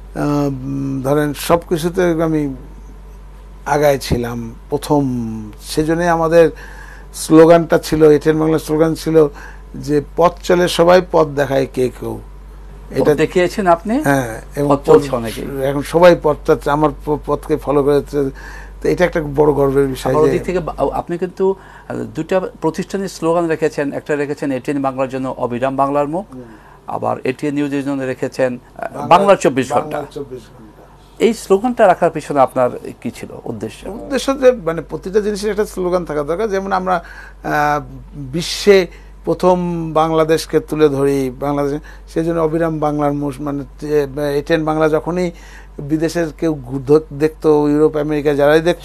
ধরেন সব কিছুতে আমি আগায় ছিলাম প্রথম। সেজন্যই আমাদের স্লোগানটা ছিল, এটিএন বাংলার স্লোগান ছিল যে পথ চলে সবাই, পথ দেখায় কে কেউ। এটা দেখিয়েছেন আপনি? হ্যাঁ, এবং এখন সবাই পথটা আমার পথকে ফলো করেছে, তো এটা একটা বড় গর্বের বিষয়। দিক থেকে আপনি কিন্তু দুটা প্রতিষ্ঠানের স্লোগান রেখেছেন, একটা রেখেছেন এটিএন বাংলার জন্য অবিরাম বাংলার মুখ, আবার এটিএন নিউজের জন্য রেখেছেন বাংলার চব্বিশ ঘন্টা। এই স্লোগানটা রাখার পিছনে আপনার কি ছিল উদ্দেশ্য? উদ্দেশ্য যে মানে প্রতিটা জিনিসের একটা স্লোগান থাকা দরকার। যেমন আমরা বিশ্বে প্রথম বাংলাদেশকে তুলে ধরি, বাংলাদেশ, সেই জন্য অবিরাম বাংলার মুখ, মানে এটিএন বাংলা যখনই বিদেশের কেউ দেখতো, ইউরোপ আমেরিকা যারাই দেখতো,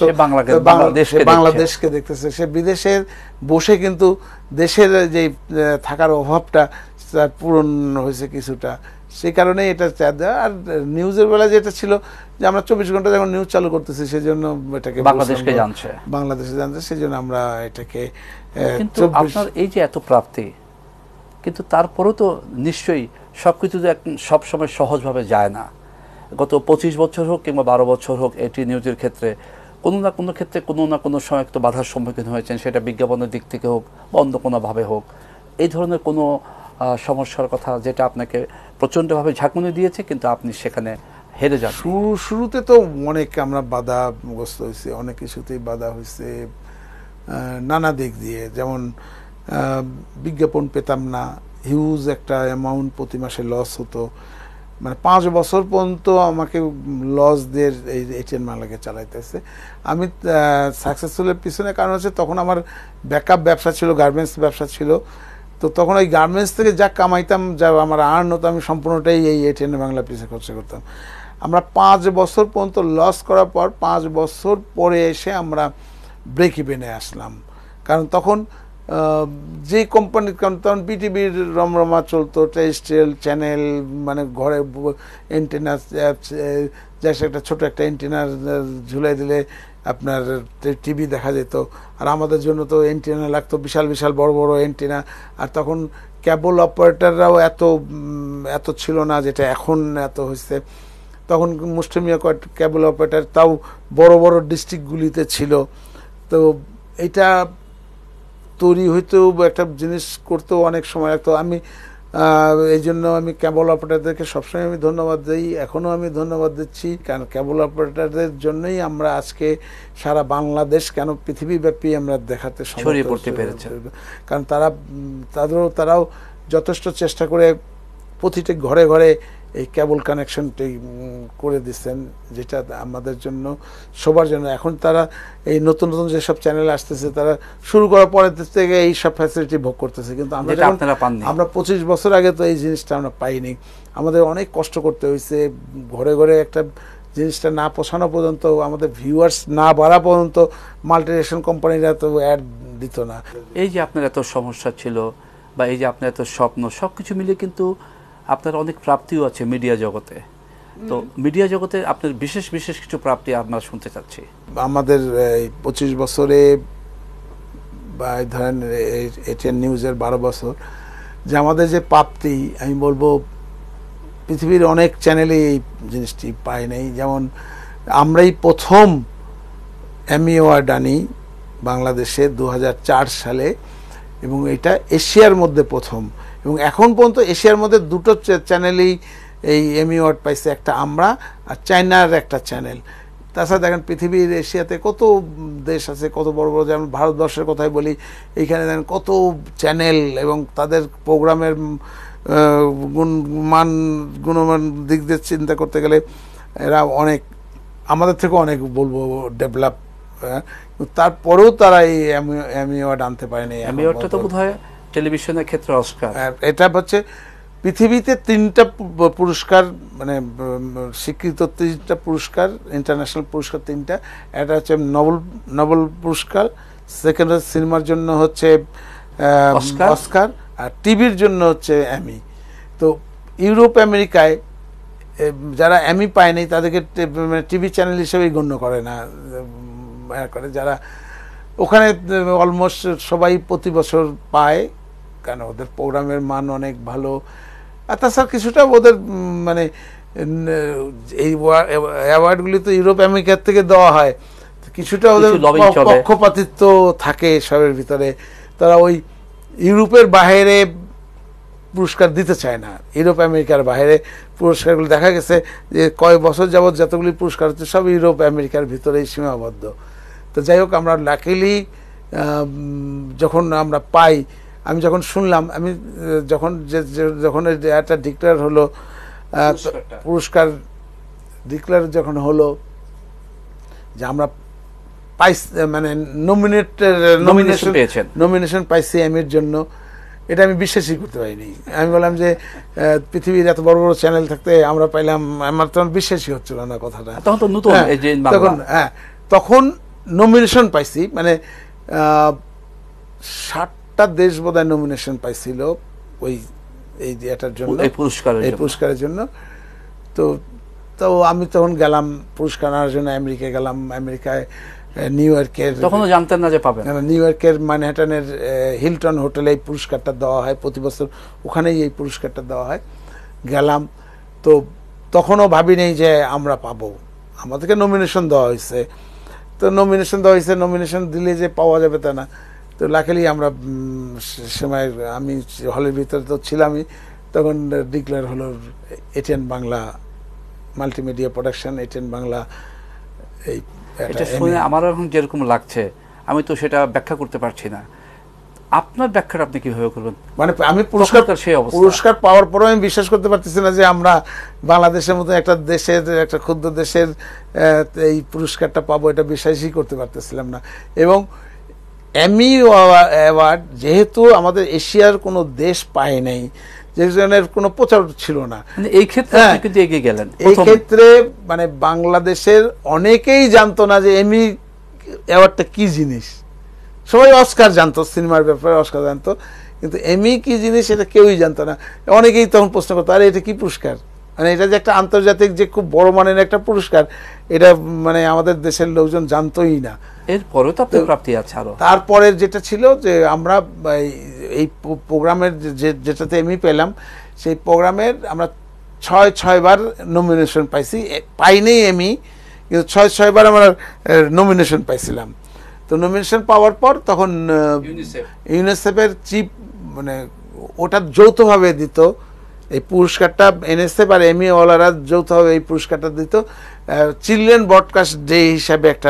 বাংলাদেশকে দেখতেছে, সে বিদেশের বসে কিন্তু দেশের যে থাকার অভাবটা পূরণ হয়েছে কিছুটা, সেই কারণেই এটা চাপ দেওয়া। আর নিউজের বেলা যেটা ছিল যে আমরা চব্বিশ ঘন্টা যখন নিউজ চালু করতেছি, সেই জন্য এটাকে বাংলাদেশকে জানছে, বাংলাদেশে জানছে, সেই জন্য আমরা এটাকে। কিন্তু আপনার এই যে এত প্রাপ্তি, কিন্তু তারপরেও তো নিশ্চয়ই সবকিছু সবসময় সহজভাবে যায় না। গত পঁচিশ বছর হোক কিংবা বারো বছর হোক, এটি নিউজের ক্ষেত্রে কোনো না কোনো ক্ষেত্রে কোনো না কোনো সময় একটু বাধার সম্মুখীন হয়েছেন, সেটা বিজ্ঞাপনের দিক থেকে হোক বা অন্য কোনোভাবে হোক। এই ধরনের কোনো সমস্যার কথা যেটা আপনাকে প্রচণ্ডভাবে ঝাঁকুনি দিয়েছে, কিন্তু আপনি সেখানে হেরে যান? শুরু শুরুতে তো অনেক আমরা বাধাগ্রস্ত হয়েছি, অনেক কিছুতেই বাধা হয়েছে নানা দিক দিয়ে। যেমন বিজ্ঞাপন পেতাম না, হিউজ একটা অ্যামাউন্ট প্রতি মাসে লস হতো, মানে পাঁচ বছর পর্যন্ত আমাকে লস দিয়ে এই এটিএন বাংলাকে চালাইতেছে। আমি সাকসেসফুলের পিছনে কারণ হচ্ছে তখন আমার ব্যাকআপ ব্যবসা ছিল, গার্মেন্টস ব্যবসা ছিল। তো তখন ওই গার্মেন্টস থেকে যা কামাইতাম, যা আমার আর্ন হতো, আমি সম্পূর্ণটাই এই এটিএন বাংলা পিছিয়ে খরচা করতাম। আমরা পাঁচ বছর পর্যন্ত লস করার পর পাঁচ বছর পরে এসে আমরা ব্রেক ইভেনে আসলাম। কারণ তখন যে কোম্পানির, কারণ তখন বিটিভির রমরমা চলতো, টেরেস্ট্রিয়াল চ্যানেল, মানে ঘরে এন্টেনা, জাস্ট একটা ছোট একটা এন্টেনা ঝুলাই দিলে আপনার টিভি দেখা যেত। আর আমাদের জন্য তো এন্টেনা লাগতো, বিশাল বিশাল বড় বড় এন্টেনা। আর তখন কেবল অপারেটররাও এত এত ছিল না যেটা এখন এত হয়েছে। তখন মুষ্টিমেয় কেবল অপারেটর, তাও বড় বড় ডিস্ট্রিক্টগুলিতে ছিল। তো এটা তৈরি হইতেও একটা জিনিস করতেও অনেক সময় লাগতো। আমি এই জন্য আমি কেবল অপারেটরদেরকে সবসময় আমি ধন্যবাদ দিই, এখনও আমি ধন্যবাদ দিচ্ছি। কারণ কেবল অপারেটরদের জন্যই আমরা আজকে সারা বাংলাদেশ, কেন পৃথিবীব্যাপী আমরা দেখাতে ছড়িয়ে পড়তে পেরেছি। কারণ তারা তাদেরও তারাও যথেষ্ট চেষ্টা করে প্রতিটি ঘরে ঘরে এই কেবল কানেকশনটি করে দিচ্ছেন, যেটা আমাদের জন্য, সবার জন্য। এখন তারা এই নতুন নতুন যেসব চ্যানেল আসতেছে, তারা শুরু করার পরে থেকে এই সব ফ্যাসিলিটি ভোগ করতেছে। কিন্তু আমরা আমরা পঁচিশ বছর আগে তো এই জিনিসটা আমরা পাইনি। আমাদের অনেক কষ্ট করতে হয়েছে, ঘরে ঘরে একটা জিনিসটা না পৌঁছানো পর্যন্ত, আমাদের ভিউয়ার্স না বাড়া পর্যন্ত মাল্টিনেশনাল কোম্পানিরা তো অ্যাড দিত না। এই যে আপনার এত সমস্যা ছিল, বা এই যে আপনার এত স্বপ্ন, সব কিছু মিলে কিন্তু আপনার অনেক প্রাপ্তিও আছে মিডিয়া জগতে। তো মিডিয়া জগতে আপনার বিশেষ বিশেষ কিছু প্রাপ্তি আমরা শুনতে চাচ্ছি। আমাদের এই পঁচিশ বছরে বা ধরেন এটিএন নিউজের বারো বছর, যে আমাদের যে প্রাপ্তি, আমি বলবো পৃথিবীর অনেক চ্যানেলে এই জিনিসটি পায় নাই। যেমন আমরাই প্রথম এমি অ্যাওয়ার্ড আনি বাংলাদেশে দু হাজার চার সালে, এবং এটা এশিয়ার মধ্যে প্রথম, এবং এখন পর্যন্ত এশিয়ার মধ্যে দুটো চ্যানেলেই এই এমি অ্যাওয়ার্ড পাইছে, একটা আমরা আর চায়নার একটা চ্যানেল। তাছাড়া দেখেন পৃথিবীর এশিয়াতে কত দেশ আছে, কত বড় বড়, যেমন ভারতবর্ষের কথাই বলি, এইখানে দেখেন কত চ্যানেল, এবং তাদের প্রোগ্রামের গুণ মান গুণমান দিক দিয়ে চিন্তা করতে গেলে এরা অনেক আমাদের থেকে অনেক বলবো ডেভেলপ, তারপরেও তারা এই এমি অ্যাওয়ার্ড আনতে পারেনি। এমি অ্যাওয়ার্ডটা তো বোধহয় টেলিভিশনের ক্ষেত্রে অস্কার। এটা হচ্ছে পৃথিবীতে তিনটা পুরস্কার, মানে স্বীকৃত তিনটা পুরস্কার, ইন্টারন্যাশনাল পুরস্কার তিনটা। একটা হচ্ছে নোবেল নোবেল পুরস্কার, সেকেন্ড হচ্ছে সিনেমার জন্য হচ্ছে অস্কার, আর টিভির জন্য হচ্ছে এমি। তো ইউরোপ আমেরিকায় যারা এমি পায়নি তাদেরকে টিভি চ্যানেল হিসেবেই গণ্য করে না, করে যারা ওখানে অলমোস্ট সবাই প্রতি বছর পায়, কেন ওদের প্রোগ্রামের মান অনেক ভালো। আর তাছাড়া কিছুটা ওদের মানে এই অ্যাওয়ার্ডগুলি তো ইউরোপ আমেরিকার থেকে দেওয়া হয়, কিছুটা ওদের পক্ষপাতিত্ব থাকে সবের ভিতরে। তারা ওই ইউরোপের বাইরে পুরস্কার দিতে চায় না, ইউরোপ আমেরিকার বাইরে পুরস্কারগুলি দেখা গেছে যে কয়েক বছর যাবৎ যতগুলি পুরস্কার হচ্ছে সব ইউরোপ আমেরিকার ভিতরেই সীমাবদ্ধ। তো যাই হোক, আমরা লাকিলি যখন আমরা পাই, আমি যখন শুনলাম, আমি যখন যখন এটা ডিক্লেয়ার হলো, পুরস্কার ডিক্লেয়ার যখন হলো যে আমরা পাইছি, মানে নমিনেট নমিনেশন পেয়েছেন, নমিনেশন পাইছি এমির জন্য, এটা আমি বিশ্বাসই করতে পারিনি। আমি বললাম যে পৃথিবীর এত বড় বড় চ্যানেল থাকতে আমরা পাইলাম, আমার তখন বিশ্বাসই হচ্ছিল না কথাটা। তখন তো নতুন, তখন হ্যাঁ তখন নমিনেশন পাইছি, মানে ষাটটা দেশ বোধহয় নমিনেশন পাইছিল ওই এই এটার জন্য, এই পুরস্কারের এই পুরস্কারের জন্য। তো তো আমি তখন গেলাম পুরস্কার নেওয়ার জন্য, আমেরিকা গেলাম। আমেরিকায় নিউ ইয়র্কের, তখনও জানতেন না যে পাবেন, নিউ ইয়র্কের ম্যানহাটনের হিলটন হোটেলে এই পুরস্কারটা দেওয়া হয় প্রতি বছর, ওখানেই এই পুরস্কারটা দেওয়া হয়। গেলাম, তো তখনও ভাবি নেই যে আমরা পাবো, আমাদেরকে নমিনেশন দেওয়া হয়েছে। তো নমিনেশন দেওয়া হয়েছে, নমিনেশন দিলে যে পাওয়া যাবে তা না। তো লাকিলি আমরা সময়, আমি হলের ভিতরে তো ছিলামই, তখন ডিক্লেয়ার হলো ATN Bangla multimedia production, ATN Bangla. এই এটা শুনে আমারও এখন যেরকম লাগছে, আমি তো সেটা ব্যাখ্যা করতে পারছি না। আপনার ব্যাখ্যাটা আপনি কিভাবে করবেন? মানে আমি পুরস্কার পুরস্কার পাওয়ার পরেও আমি বিশ্বাস করতে পারতেছি না যে আমরা বাংলাদেশের মতো একটা দেশের, একটা ক্ষুদ্র দেশের এই পুরস্কারটা পাবো, এটা বিশ্বাসই করতে পারতেছিলাম না। এবং এমি অ্যাওয়ার্ড যেহেতু আমাদের এশিয়ার কোনো দেশ পায় নাই, যে জনের কোনো প্রচার ছিল না, এই ক্ষেত্রে কিন্তু এগিয়ে গেলেন। এই ক্ষেত্রে মানে বাংলাদেশের অনেকেই জানতো না যে এমি অ্যাওয়ার্ডটা কি জিনিস। সবাই অস্কার জানতো, সিনেমার ব্যাপারে অস্কার জানতো, কিন্তু এমি কি জিনিস এটা কেউই জানতো না। অনেকেই তখন প্রশ্ন করতো, আরে এটা কি পুরস্কার, মানে এটা যে একটা আন্তর্জাতিক যে খুব বড় মানের একটা পুরস্কার, এটা মানে আমাদের দেশের লোকজন জানতোই না। এরপরে তো আপনার প্রাপ্তি আছে আরো। তারপরে যেটা ছিল যে আমরা এই প্রোগ্রামের যে যেটাতে এমি পেলাম, সেই প্রোগ্রামের আমরা ছয় ছয়বার নমিনেশন পাইছি, পাইনি এমি, কিন্তু ছয় ছয়বার আমরা নমিনেশন পাইছিলাম। তো নমিনেশন পাওয়ার পর তখন ইউনিসেফের চিফ, মানে ওটা যৌথভাবে দিত এই পুরস্কারটা, এনএসএফ আর এমি ওয়ালারা যৌথভাবে এই পুরস্কারটা দিত। চিলড্রেন ব্রডকাস্ট ডে হিসাবে একটা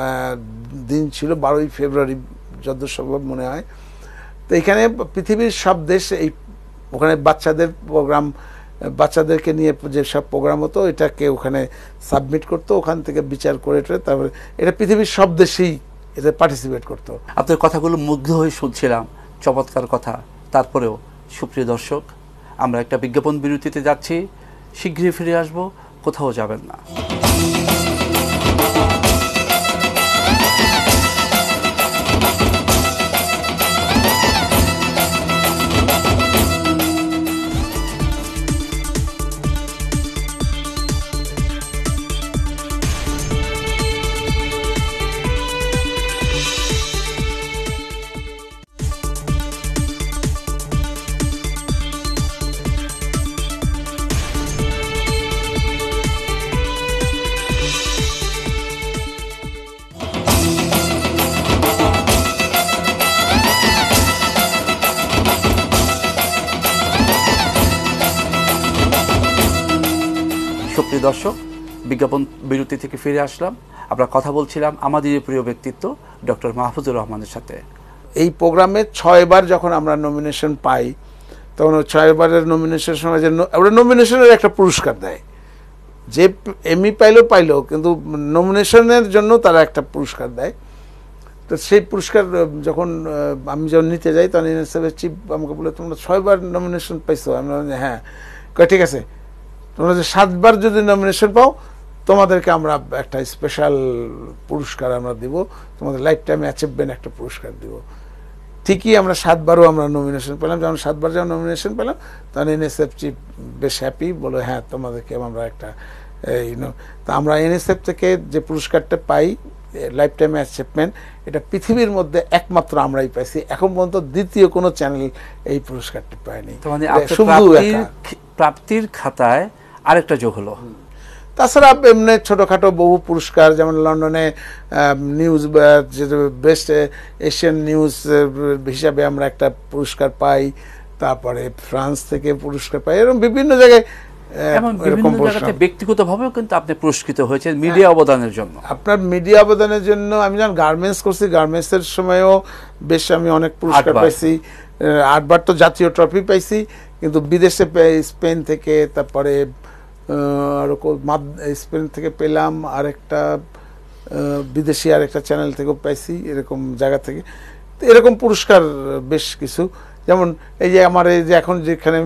দিন ছিল, বারোই ফেব্রুয়ারি যত সম্ভব মনে হয়। তো এখানে পৃথিবীর সব দেশ এই, ওখানে বাচ্চাদের প্রোগ্রাম, বাচ্চাদেরকে নিয়ে যেসব প্রোগ্রাম হতো এটাকে ওখানে সাবমিট করতো, ওখান থেকে বিচার করে তারপরে এটা পৃথিবীর সব দেশেই এতে পার্টিসিপেট করতো। আপনার কথাগুলো মুগ্ধ হয়ে শুনছিলাম, চমৎকার কথা। তারপরেও সুপ্রিয় দর্শক, আমরা একটা বিজ্ঞাপন বিরতিতে যাচ্ছি, শীঘ্রই ফিরে আসবো, কোথাও যাবেন না। সুপ্রিয় দর্শক, বিজ্ঞাপন বিরতি থেকে ফিরে আসলাম। আমরা কথা বলছিলাম আমাদের প্রিয় ব্যক্তিত্ব ডক্টর মাহফুজুর রহমানের সাথে। এই প্রোগ্রামে ছয়বার যখন আমরা নমিনেশন পাই, তখন ওই ছয়বারের নমিনেশনের সময় যে ওরা নমিনেশনের একটা পুরস্কার দেয়, যে এমই পাইলো পাইলো কিন্তু নমিনেশনের জন্য তারা একটা পুরস্কার দেয়। তো সেই পুরস্কার যখন আমি যখন নিতে যাই, তখন এনএসএফের চিফ আমাকে বলে, তোমরা ছয়বার নমিনেশন পাইছো? আমি হ্যাঁ। ঠিক আছে, তোমরা যে সাতবার যদি নমিনেশন পাও, তোমাদেরকে আমরা একটা স্পেশাল পুরস্কার আমরা দিব, তোমাদের লাইফ টাইম অ্যাচিভমেন্ট একটা পুরস্কার দিব। ঠিকই আমরা সাতবারও আমরা নমিনেশন পেলাম। যখন সাতবার যখন নমিনেশন পেলাম, তখন এনএসএফ চিফ বেশ হ্যাপি, বলে হ্যাঁ তোমাদেরকে আমরা একটা এই তা আমরা এনএসএফ থেকে যে পুরস্কারটা পাই লাইফ টাইম অ্যাচিভমেন্ট, এটা পৃথিবীর মধ্যে একমাত্র আমরাই পাইছি। এখন পর্যন্ত দ্বিতীয় কোনো চ্যানেল এই পুরস্কারটি পায়নি। শুধু প্রাপ্তির খাতায় আরেকটা যোগ হলো। তাছাড়া এমনি ছোটোখাটো বহু পুরস্কার, যেমন লন্ডনে নিউজ বেস্ট এশিয়ান নিউজ হিসাবে আমরা একটা পুরস্কার পাই, তারপরে ফ্রান্স থেকে পুরস্কার পাই, এরকম বিভিন্ন জায়গায় ব্যক্তিগতভাবেও কিন্তু আপনি পুরস্কৃত হয়েছেন মিডিয়া অবদানের জন্য। আপনার মিডিয়া অবদানের জন্য আমি যখন গার্মেন্টস করছি, গার্মেন্টসের সময়ও বেশ আমি অনেক পুরস্কার পাইছি। আটবার তো জাতীয় ট্রফি পাইছি, কিন্তু বিদেশে স্পেন থেকে, তারপরে আর স্পেন থেকে পেলাম, আরেকটা বিদেশি আরেকটা চ্যানেল থেকেও পাইছি, এরকম জায়গা থেকে। তো এরকম পুরস্কার বেশ কিছু, যেমন এই যে আমার এই যে এখন যেখানে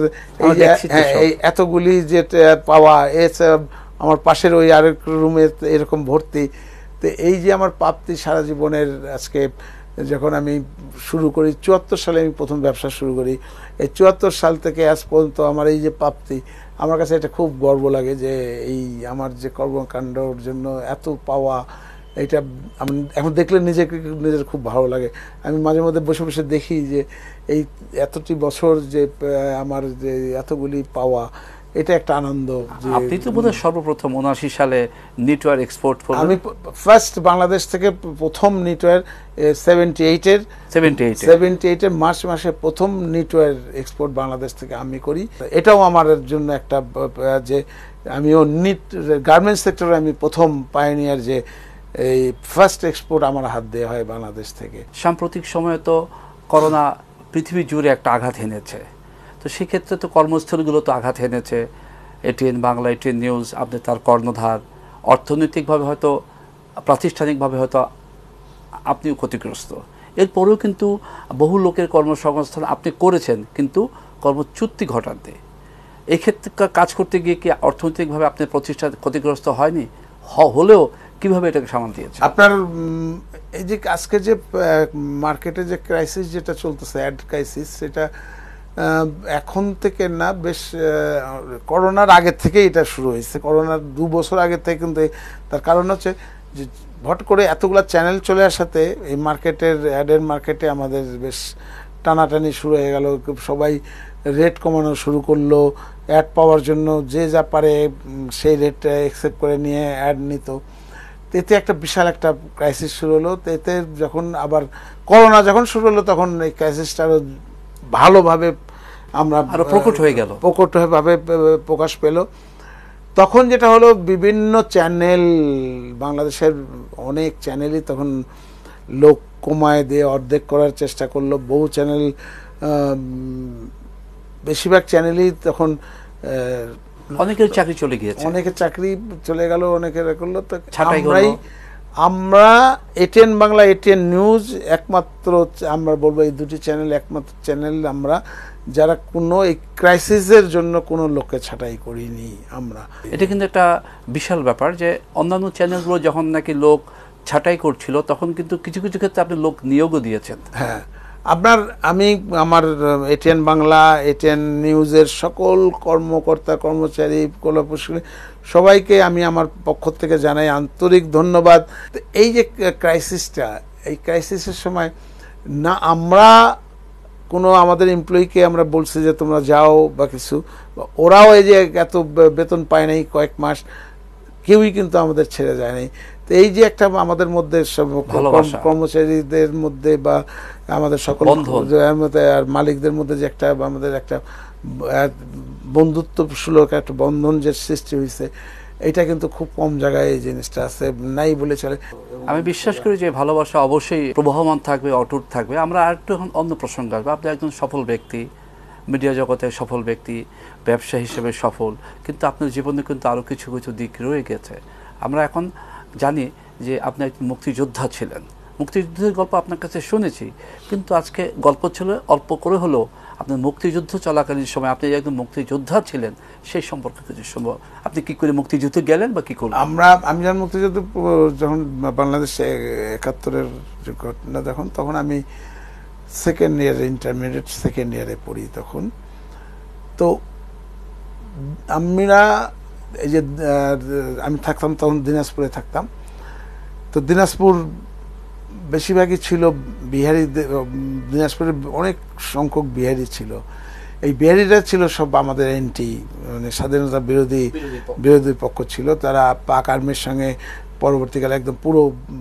এই এতগুলি যে পাওয়া, আমার পাশের ওই আরেক রুমে এরকম ভর্তি। তো এই যে আমার প্রাপ্তি সারা জীবনের, আজকে যখন আমি শুরু করি চুয়াত্তর সালে আমি প্রথম ব্যবসা শুরু করি, এই চুয়াত্তর সাল থেকে আজ পর্যন্ত আমার এই যে প্রাপ্তি, আমার কাছে এটা খুব গর্ব লাগে যে এই আমার যে কর্মকাণ্ডর জন্য এত পাওয়া, এটা আমি এখন দেখলে নিজেকে নিজের খুব ভালো লাগে। আমি মাঝে মধ্যে বসে বসে দেখি যে এই এতটি বছর যে আমার যে এতগুলি পাওয়া, এটা একটা আনন্দ। আপনি তো বোধহয় সর্বপ্রথম উনআশি সালে নিটওয়ার এক্সপোর্ট, আমি ফার্স্ট বাংলাদেশ থেকে প্রথম নিটওয়ার সেভেন্টি এইটের সেভেন্টি এইটের মার্চ মাসে প্রথম নিটওয়ার এক্সপোর্ট বাংলাদেশ থেকে আমি করি। এটাও আমার জন্য একটা যে আমিও নিট গার্মেন্টস সেক্টরে আমি প্রথম পায়োনিয়ার, যে এই ফার্স্ট এক্সপোর্ট আমার হাত দেওয়া হয় বাংলাদেশ থেকে। সাম্প্রতিক সময়ে তো করোনা পৃথিবী জুড়ে একটা আঘাত এনেছে, তো সেক্ষেত্রে তো কর্মস্থলগুলো তো আঘাত এনেছে। এটিএন বাংলা, এটিএন নিউজ, আপনি তার কর্ণধার। অর্থনৈতিকভাবে হয়তো, প্রাতিষ্ঠানিকভাবে হয়তো আপনিও ক্ষতিগ্রস্ত। এরপরেও কিন্তু বহু লোকের কর্মসংস্থান আপনি করেছেন, কিন্তু কর্মচ্যুতি ঘটাতে এক্ষেত্রে কাজ করতে গিয়ে কি অর্থনৈতিকভাবে আপনার প্রতিষ্ঠান ক্ষতিগ্রস্ত হয়নি? হলেও কিভাবে এটাকে সামাল দিয়েছে? আপনার এই যে আজকে যে মার্কেটে যে ক্রাইসিস যেটা চলতেছে, অ্যাড ক্রাইসিস, সেটা এখন থেকে না, বেশ করোনার আগে থেকে এটা শুরু হয়েছে। করোনার দু বছর আগে থেকে, কিন্তু তার কারণ হচ্ছে যে হট করে এতগুলো চ্যানেল চলে আসাতে এই মার্কেটের অ্যাডের মার্কেটে আমাদের বেশ টানাটানি শুরু হয়ে গেল। সবাই রেট কমানো শুরু করলো অ্যাড পাওয়ার জন্য, যে যা পারে সেই রেটটা অ্যাকসেপ্ট করে নিয়ে অ্যাড নিত। এতে একটা বিশাল একটা ক্রাইসিস শুরু হলো। তো এতে যখন আবার করোনা যখন শুরু হলো, তখন এই ক্রাইসিসটা আরো ভালোভাবে আমরা আরো প্রকট হয়ে গেল, প্রকট ভাবে প্রকাশ পেল। তখন যেটা হলো, বিভিন্ন চ্যানেল, বাংলাদেশের অনেক চ্যানেলই তখন লোক কমায় দিয়ে অর্ধেক করার চেষ্টা করলো। বহু চ্যানেল, বেশিরভাগ চ্যানেলই তখন অনেকের চাকরি চলে গিয়েছে, অনেকের চাকরি চলে গেল, অনেকের করলো। তো আমরাই আমরা এটিএন বাংলা, এটিএন নিউজ একমাত্র, আমরা বলবো এই দুটি চ্যানেল একমাত্র চ্যানেল আমরা যারা কোনো এই ক্রাইসিসের জন্য কোনো লোককে ছাঁটাই করিনি আমরা। এটা কিন্তু একটা বিশাল ব্যাপার যে অন্যান্য চ্যানেলগুলো যখন নাকি লোক ছাঁটাই করছিল, তখন কিন্তু কিছু কিছু ক্ষেত্রে আপনি লোক নিয়োগও দিয়েছেন। হ্যাঁ, আপনার আমি আমার এটিএন বাংলা, এটিএন নিউজের সকল কর্মকর্তা, কর্মচারী, কলাকুশলী সবাইকে আমি আমার পক্ষ থেকে জানাই আন্তরিক ধন্যবাদ। এই যে ক্রাইসিসটা, এই ক্রাইসিসের সময় না আমরা কোনো আমাদের এমপ্লয়িকে আমরা বলছি যে তোমরা যাও বা কিছু, ওরাও এই যে এত বেতন পায় নাই কয়েক মাস, কেউই কিন্তু আমাদের ছেড়ে যায় নাই। তো এই যে একটা আমাদের মধ্যে সব কর্মচারীদের মধ্যে বা আমাদের সকল আর মালিকদের মধ্যে যে একটা আমাদের একটা বন্ধুত্ব সুলভ একটা বন্ধন যে সৃষ্টি হয়েছে, এটা কিন্তু খুব কম জায়গায় এই জিনিসটা আছে, নাই বলে চলে। আমি বিশ্বাস করি যে ভালোবাসা অবশ্যই প্রবাহমান থাকবে, অটুট থাকবে। আমরা আর একটু অন্য প্রসঙ্গ আসবো। আপনি একজন সফল ব্যক্তি, মিডিয়া জগতে সফল ব্যক্তি, ব্যবসা হিসেবে সফল, কিন্তু আপনার জীবনে কিন্তু আরও কিছু কিছু দিক রয়ে গেছে। আমরা এখন জানি যে আপনি একজন মুক্তিযোদ্ধা ছিলেন, মুক্তিযুদ্ধের গল্প আপনার কাছে শুনেছি, কিন্তু আজকে গল্প ছিল অল্প করে হলেও আপনার মুক্তিযুদ্ধ চলাকালীন সময় আপনি একজন মুক্তিযোদ্ধা ছিলেন, সেই সম্পর্কে কিছু সম্ভব। আপনি কি করে মুক্তিযুদ্ধে গেলেন বা কি করলেন? আমরা আমি যখন মুক্তিযুদ্ধ যখন বাংলাদেশে একাত্তরের যে ঘটনা, যখন তখন আমি সেকেন্ড ইয়ারে, ইন্টারমিডিয়েট সেকেন্ড ইয়ারে পড়ি তখন। তো আমরা এই যে আমি থাকতাম তখন দিনাজপুরে থাকতাম। তো দিনাজপুর বেশিরভাগই ছিল বিহারি, দিনাজপুরে অনেক সংখ্যক বিহারি ছিল। এই বিহারিরা ছিল সব আমাদের এন্টি, মানে স্বাধীনতা বিরোধী বিরোধী পক্ষ ছিল। তারা পাক আর্মির সঙ্গে পরবর্তীকালে একদম পুরো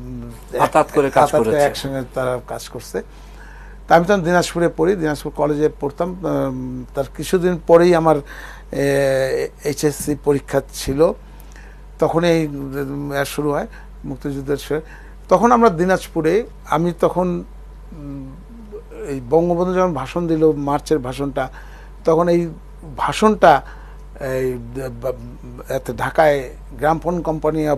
একসঙ্গে তারা কাজ করছে। তা আমি তখন দিনাজপুরে পড়ি, দিনাজপুর কলেজে পড়তাম। তার কিছুদিন পরেই আমার এইচএসসি পরীক্ষা ছিল, তখন এই শুরু হয় মুক্তিযুদ্ধের। তখন আমরা দিনাজপুরে, আমি তখন এই বঙ্গবন্ধু যখন ভাষণ দিল, মার্চের ভাষণটা, তখন এই ভাষণটা এই ঢাকায় gramophone company of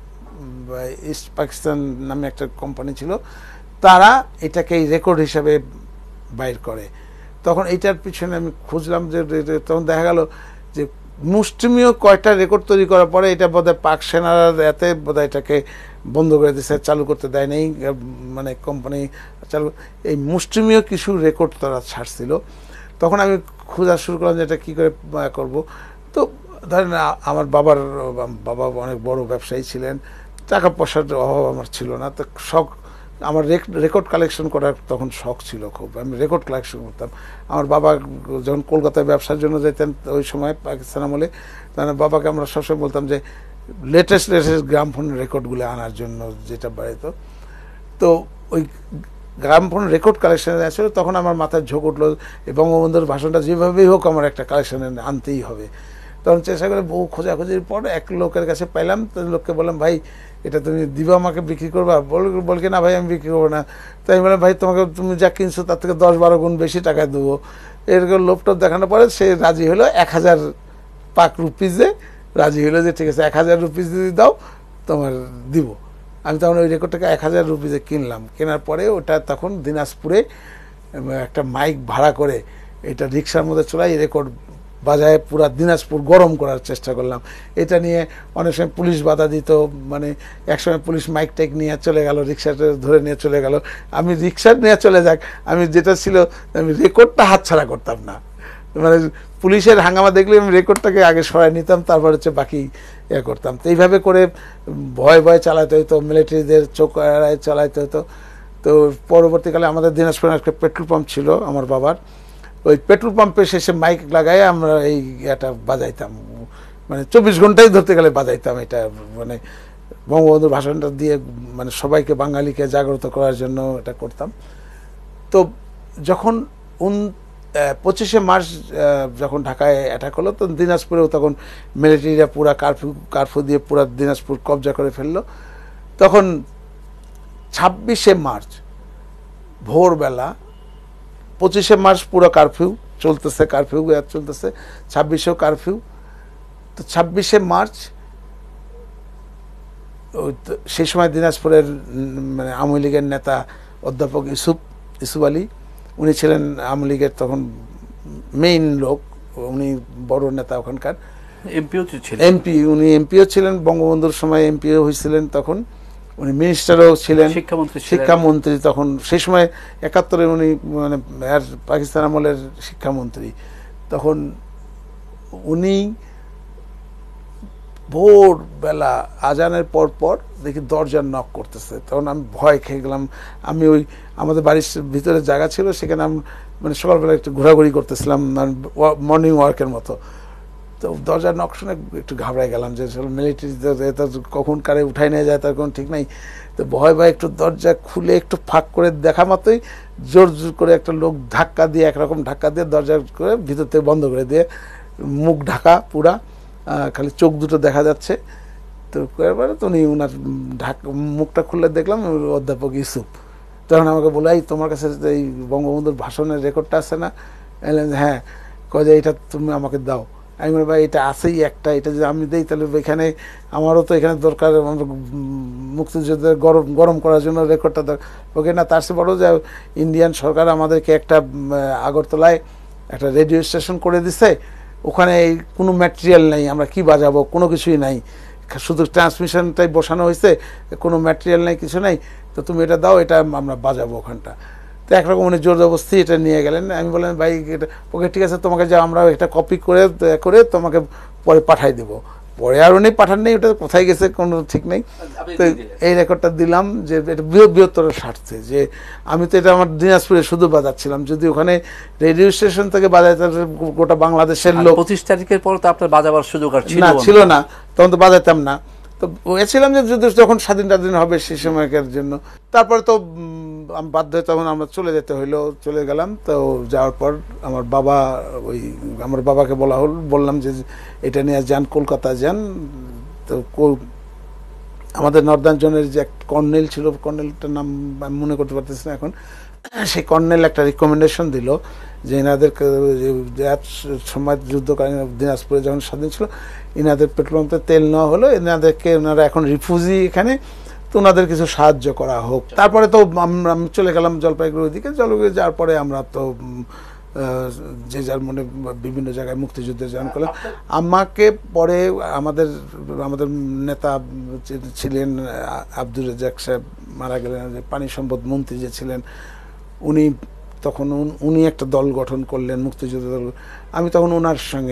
East Pakistan নামে একটা কোম্পানি ছিল, তারা এটাকে রেকর্ড হিসাবে বাইর করে। তখন এইটার পিছনে আমি খুঁজলাম যে তখন দেখা গেল যে মুষ্টিমীয় কয়টা রেকর্ড তৈরি করার পরে এটা বোধহয় পাক সেনারা এতে বোধহয় এটাকে বন্ধ করে দিচ্ছে, চালু করতে দেয় নেই, মানে কোম্পানি চালু, এই মুষ্টিমীয় কিছু রেকর্ড তারা ছাড়ছিল। তখন আমি খোঁজা শুরু করলাম যে এটা কী করে করব। তো ধরেন আমার বাবার বাবা অনেক বড় ব্যবসায়ী ছিলেন, টাকা পয়সার অভাব আমার ছিল না। তো শখ, আমার রেকর্ড কালেকশন করার তখন শখ ছিল খুব, আমি রেকর্ড কালেকশন করতাম। আমার বাবা যখন কলকাতায় ব্যবসার জন্য যেতেন ওই সময় পাকিস্তান আমলে, তখন বাবাকে আমরা সবসময় বলতাম যে লেটেস্ট লেটেস্ট গ্রামফোনের রেকর্ডগুলো আনার জন্য, যেটা বাড়িতো। তো ওই গ্রামফোন রেকর্ড কালেকশানে আসছিল, তখন আমার মাথায় ঝোঁক উঠলো এই বঙ্গবন্ধুর ভাষণটা যেভাবেই হোক আমার একটা কালেকশানে আনতেই হবে। তখন চেষ্টা করে বহু খোঁজাখুঁজির পর এক লোকের কাছে পাইলাম। তো লোককে বললাম, ভাই এটা তুমি দিবা, আমাকে বিক্রি করবা? বল বলকে না ভাই আমি বিক্রি করবো না। তাই আমি বললাম, ভাই তোমাকে তুমি যা কিনছো তার থেকে দশ বারো গুণ বেশি টাকায় দেবো। এরকম লোকটা দেখানোর পরে সে রাজি হলো, এক হাজার পাক রুপিজে রাজি হলো যে ঠিক আছে এক হাজার রুপিজ যদি দাও তোমার দিব। আমি তখন ওই রেকর্ডটাকে এক হাজার রুপিজে কিনলাম। কেনার পরে ওটা তখন দিনাজপুরে একটা মাইক ভাড়া করে এটা রিক্সার মধ্যে চলাই রেকর্ড বাজায় পুরা দিনাজপুর গরম করার চেষ্টা করলাম। এটা নিয়ে অনেক সময় পুলিশ বাধা দিত, মানে একসময় পুলিশ মাইক টাইক নিয়ে চলে গেল, রিক্সাটা ধরে নিয়ে চলে গেল। আমি রিক্সা নিয়ে চলে যাক, আমি যেটা ছিল আমি রেকর্ডটা হাতছাড়া করতাম না। মানে পুলিশের হাঙ্গামা দেখলে আমি রেকর্ডটাকে আগে সরাই নিতাম, তারপর হচ্ছে বাকি ইয়ে করতাম। তো এইভাবে করে ভয় ভয় চালাতে হতো, মিলিটারিদের চোখ এড়ায় চালাইতে হতো। তো পরবর্তীকালে আমাদের দিনাজপুরে একটা পেট্রোল পাম্প ছিল আমার বাবার, ওই পেট্রোল পাম্পে শেষে মাইক লাগাই আমরা এই এটা বাজাইতাম, মানে চব্বিশ ঘন্টাই ধরতে গেলে বাজাইতাম এটা, মানে বঙ্গবন্ধুর ভাষণটা দিয়ে মানে সবাইকে বাঙালিকে জাগ্রত করার জন্য এটা করতাম। তো যখন উন পঁচিশে মার্চ যখন ঢাকায় অ্যাটাক হলো, তো দিনাজপুরেও তখন মিলিটারিরা পুরা কারফিউ কারফিউ দিয়ে পুরা দিনাজপুর কবজা করে ফেললো। তখন ছাব্বিশে মার্চ ভোরবেলা, পঁচিশে মার্চ পুরো কারফিউ চলতেছে, কারফিউ চলতেছে, ছাব্বিশেও কারফিউ। তো ছাব্বিশে মার্চ সেই সময় দিনাজপুরের মানে আওয়ামী লীগের নেতা অধ্যাপক ইউসুফ ইউসুফ আলী, উনি ছিলেন আওয়ামী লীগের তখন মেইন লোক, উনি বড় নেতা ওখানকার, এমপিও ছিলেন, এমপি উনি এমপিও ছিলেন, বঙ্গবন্ধুর সময় এমপিও হয়েছিলেন, তখন উনি মিনিস্টারও ছিলেন, শিক্ষামন্ত্রী শিক্ষামন্ত্রী তখন সেই সময় একাত্তরে উনি মানে পাকিস্তান আমলের শিক্ষামন্ত্রী। তখন উনি ভোরবেলা আজানের পর পর দেখি দরজার নক করতেছে, তখন আমি ভয় খেয়ে গেলাম। আমি ওই আমাদের বাড়ির ভিতরে জায়গা ছিল, সেখানে আমি মানে সকালবেলা একটু ঘোরাঘুরি করতেছিলাম মর্নিং ওয়ার্কের মতো। তো দরজার নক শুনে একটু ঘাবড়াই গেলাম যে মিলিটারি কখন কারে উঠাই নিয়ে যায় তার কোনো ঠিক নাই। তো ভয় ভয় একটু দরজা খুলে একটু ফাঁক করে দেখা মাত্রই জোর জোর করে একটা লোক ধাক্কা দিয়ে একরকম ধাক্কা দিয়ে দরজা করে ভিতর থেকে বন্ধ করে দিয়ে, মুখ ঢাকা পুরা, খালি চোখ দুটো দেখা যাচ্ছে। তো এবারে তো উনি ওনার ঢাকা মুখটা খুললে দেখলাম অধ্যাপক ইউসুফ। তখন আমাকে বলে, এই তোমার কাছে এই বঙ্গবন্ধুর ভাষণের রেকর্ডটা আছে না? হ্যাঁ। কয় যে এটা তুমি আমাকে দাও। আমি বলি, ভাই এটা আছেই একটা, এটা যদি আমি দিই তাহলে এখানে আমারও তো এখানে দরকার, মুক্তিযুদ্ধের গরম গরম করার জন্য রেকর্ডটা দরকার। ওকে না, তার চেয়ে বড় যে ইন্ডিয়ান সরকার আমাদেরকে একটা আগরতলায় একটা রেডিও স্টেশন করে দিছে, ওখানে কোনো ম্যাটেরিয়াল নেই, আমরা কি বাজাবো, কোনো কিছুই নাই, শুধু ট্রান্সমিশনটাই বসানো হয়েছে, কোনো ম্যাটেরিয়াল নেই, কিছু নেই, তো তুমি এটা দাও, এটা আমরা বাজাবো ওখানটা। তো একরকম উনি জোর জবরদস্তি এটা নিয়ে গেলেন। আমি বললাম, ভাই এটা ওকে ঠিক আছে, তোমাকে যা আমরা এটা কপি করে করে তোমাকে পরে পাঠাই দেবো। পরে আর উনি পাঠান নেই, ওটা কোথায় গেছে কোনো ঠিক নেই। তো এই রেকর্ডটা দিলাম যে এটা বৃহত্তর স্বার্থে, যে আমি তো এটা আমার দিনাজপুরে শুধু বাজাচ্ছিলাম, যদি ওখানে রেডিও স্টেশন থেকে বাজায় তাহলে গোটা বাংলাদেশের লোক। পঁচিশ তারিখের পর তো আপনার বাজাবার সুযোগ আর না ছিল না, তখন তো বাজাতাম না। তো বলেছিলাম যে যদি যখন স্বাধীন স্বাধীন হবে সেই সময়কার জন্য। তারপরে তো বাধ্য হয়ে তখন আমরা চলে যেতে হইলো, চলে গেলাম। তো যাওয়ার পর আমার বাবা, ওই আমার বাবাকে বলা হল, বললাম যে এটা নিয়ে যান, কলকাতা যান। তো আমাদের নর্দার্ন জোনের যে এক কর্নেল ছিল, কর্নেলটার নাম আমি মনে করতে পারতেছি না এখন, সেই কর্নেল একটা রিকমেন্ডেশন দিল যে এনাদের সময় যুদ্ধকালীন দিনাজপুরে যখন স্বাধীন ছিল, এনাদের পেট্রোল পাম্পে তেল নেওয়া হলো, এনাদেরকে ওনারা এখন রিফিউজি এখানে, তো ওনাদের কিছু সাহায্য করা হোক। তারপরে তো আমরা চলে গেলাম জলপাইগুড়ির দিকে। জলপাইগুড়ি যাওয়ার পরে আমরা তো যে যার মনে বিভিন্ন জায়গায় মুক্তিযুদ্ধে জয়েন করলাম। আমাকে পরে আমাদের আমাদের নেতা ছিলেন আব্দুর রাজ্জাক সাহেব, মারা গেলেন, পানি সম্পদ মন্ত্রী যে ছিলেন, উনি তখন উনি একটা দল গঠন করলেন, মুক্তিযুদ্ধ দল। আমি তখন ওনার সঙ্গে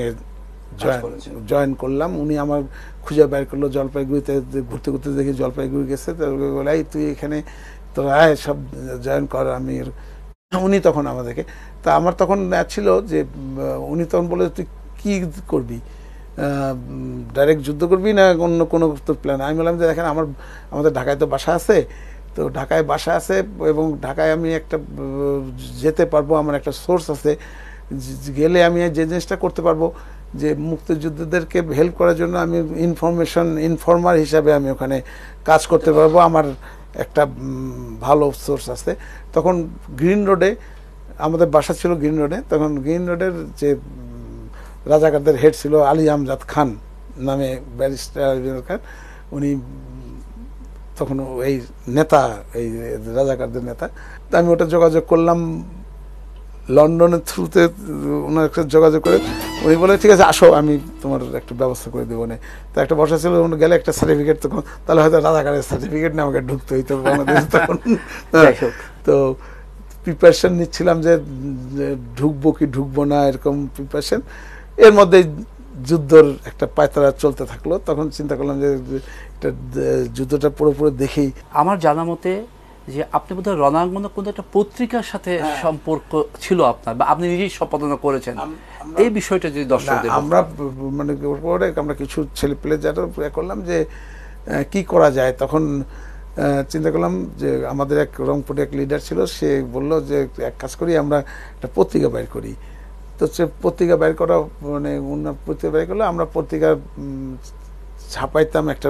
জয়েন করলাম। উনি আমার খুঁজে বের করলো, জলপাইগুড়িতে ঘুরতে ঘুরতে দেখি জলপাইগুড়ি গেছে, তো বলাই তুই এখানে তোরা আয় সব জয়েন কর। আমি উনি তখন আমাদেরকে, তা আমার তখন ছিল যে উনি তখন বলে তুই কি করবি, ডাইরেক্ট যুদ্ধ করবি না অন্য কোনো তোর প্ল্যান? আমি বললাম যে দেখেন আমার আমাদের ঢাকায় তো বাসা আছে, তো ঢাকায় বাসা আছে এবং ঢাকায় আমি একটা যেতে পারবো, আমার একটা সোর্স আছে, গেলে আমি যে জিনিসটা করতে পারবো যে মুক্তিযোদ্ধাদেরকে হেল্প করার জন্য আমি ইনফরমেশন ইনফর্মার হিসাবে আমি ওখানে কাজ করতে পারবো, আমার একটা ভালো সোর্স আছে। তখন গ্রিন রোডে আমাদের বাসা ছিল, গ্রিন রোডে। তখন গ্রিন রোডের যে রাজাকারদের হেড ছিল আলী আমজাদ খান নামে, ব্যারিস্টার আলী আমজাদ খান, উনি তখন এই নেতা, এই রাজাকারদের নেতা। তো আমি ওটা যোগাযোগ করলাম লন্ডনের থ্রুতে, ওনার একটা যোগাযোগ করে উনি বলে ঠিক আছে আসো, আমি তোমার একটা ব্যবস্থা করে দেবো না। তো একটা বসা ছিল, গেলে একটা সার্টিফিকেট, তখন তাহলে হয়তো রাজাকারের সার্টিফিকেট নিয়ে আমাকে ঢুকতে হইতো বাংলাদেশ। তখন তো প্রিপারেশন নিচ্ছিলাম যে ঢুকবো কি ঢুকবো না, এরকম প্রিপারেশন। এর মধ্যে যুদ্ধর একটা পায়তারা চলতে থাকলো। তখন চিন্তা করলাম যে এটা যুদ্ধটা পুরোপুরি দেখি। আমার জানা মতে যে আপনি বোধহয় রণাঙ্গনে কোনো একটা পত্রিকার সাথে সম্পর্ক ছিল আপনার, বা আপনি নিজেই সম্পাদনা করেছেন, এই বিষয়টা যদি দর্শকদের। আমরা মানে আমরা কিছু ছেলে পেলে যারা করলাম যে কি করা যায়, তখন চিন্তা করলাম যে আমাদের এক রংপুরে এক লিডার ছিল, সে বলল যে এক কাজ করি, আমরা একটা পত্রিকা বের করি। তো সে পত্রিকা বের করা মানে পত্রিকা বের করলে আমরা পত্রিকা ছাপাইতাম একটা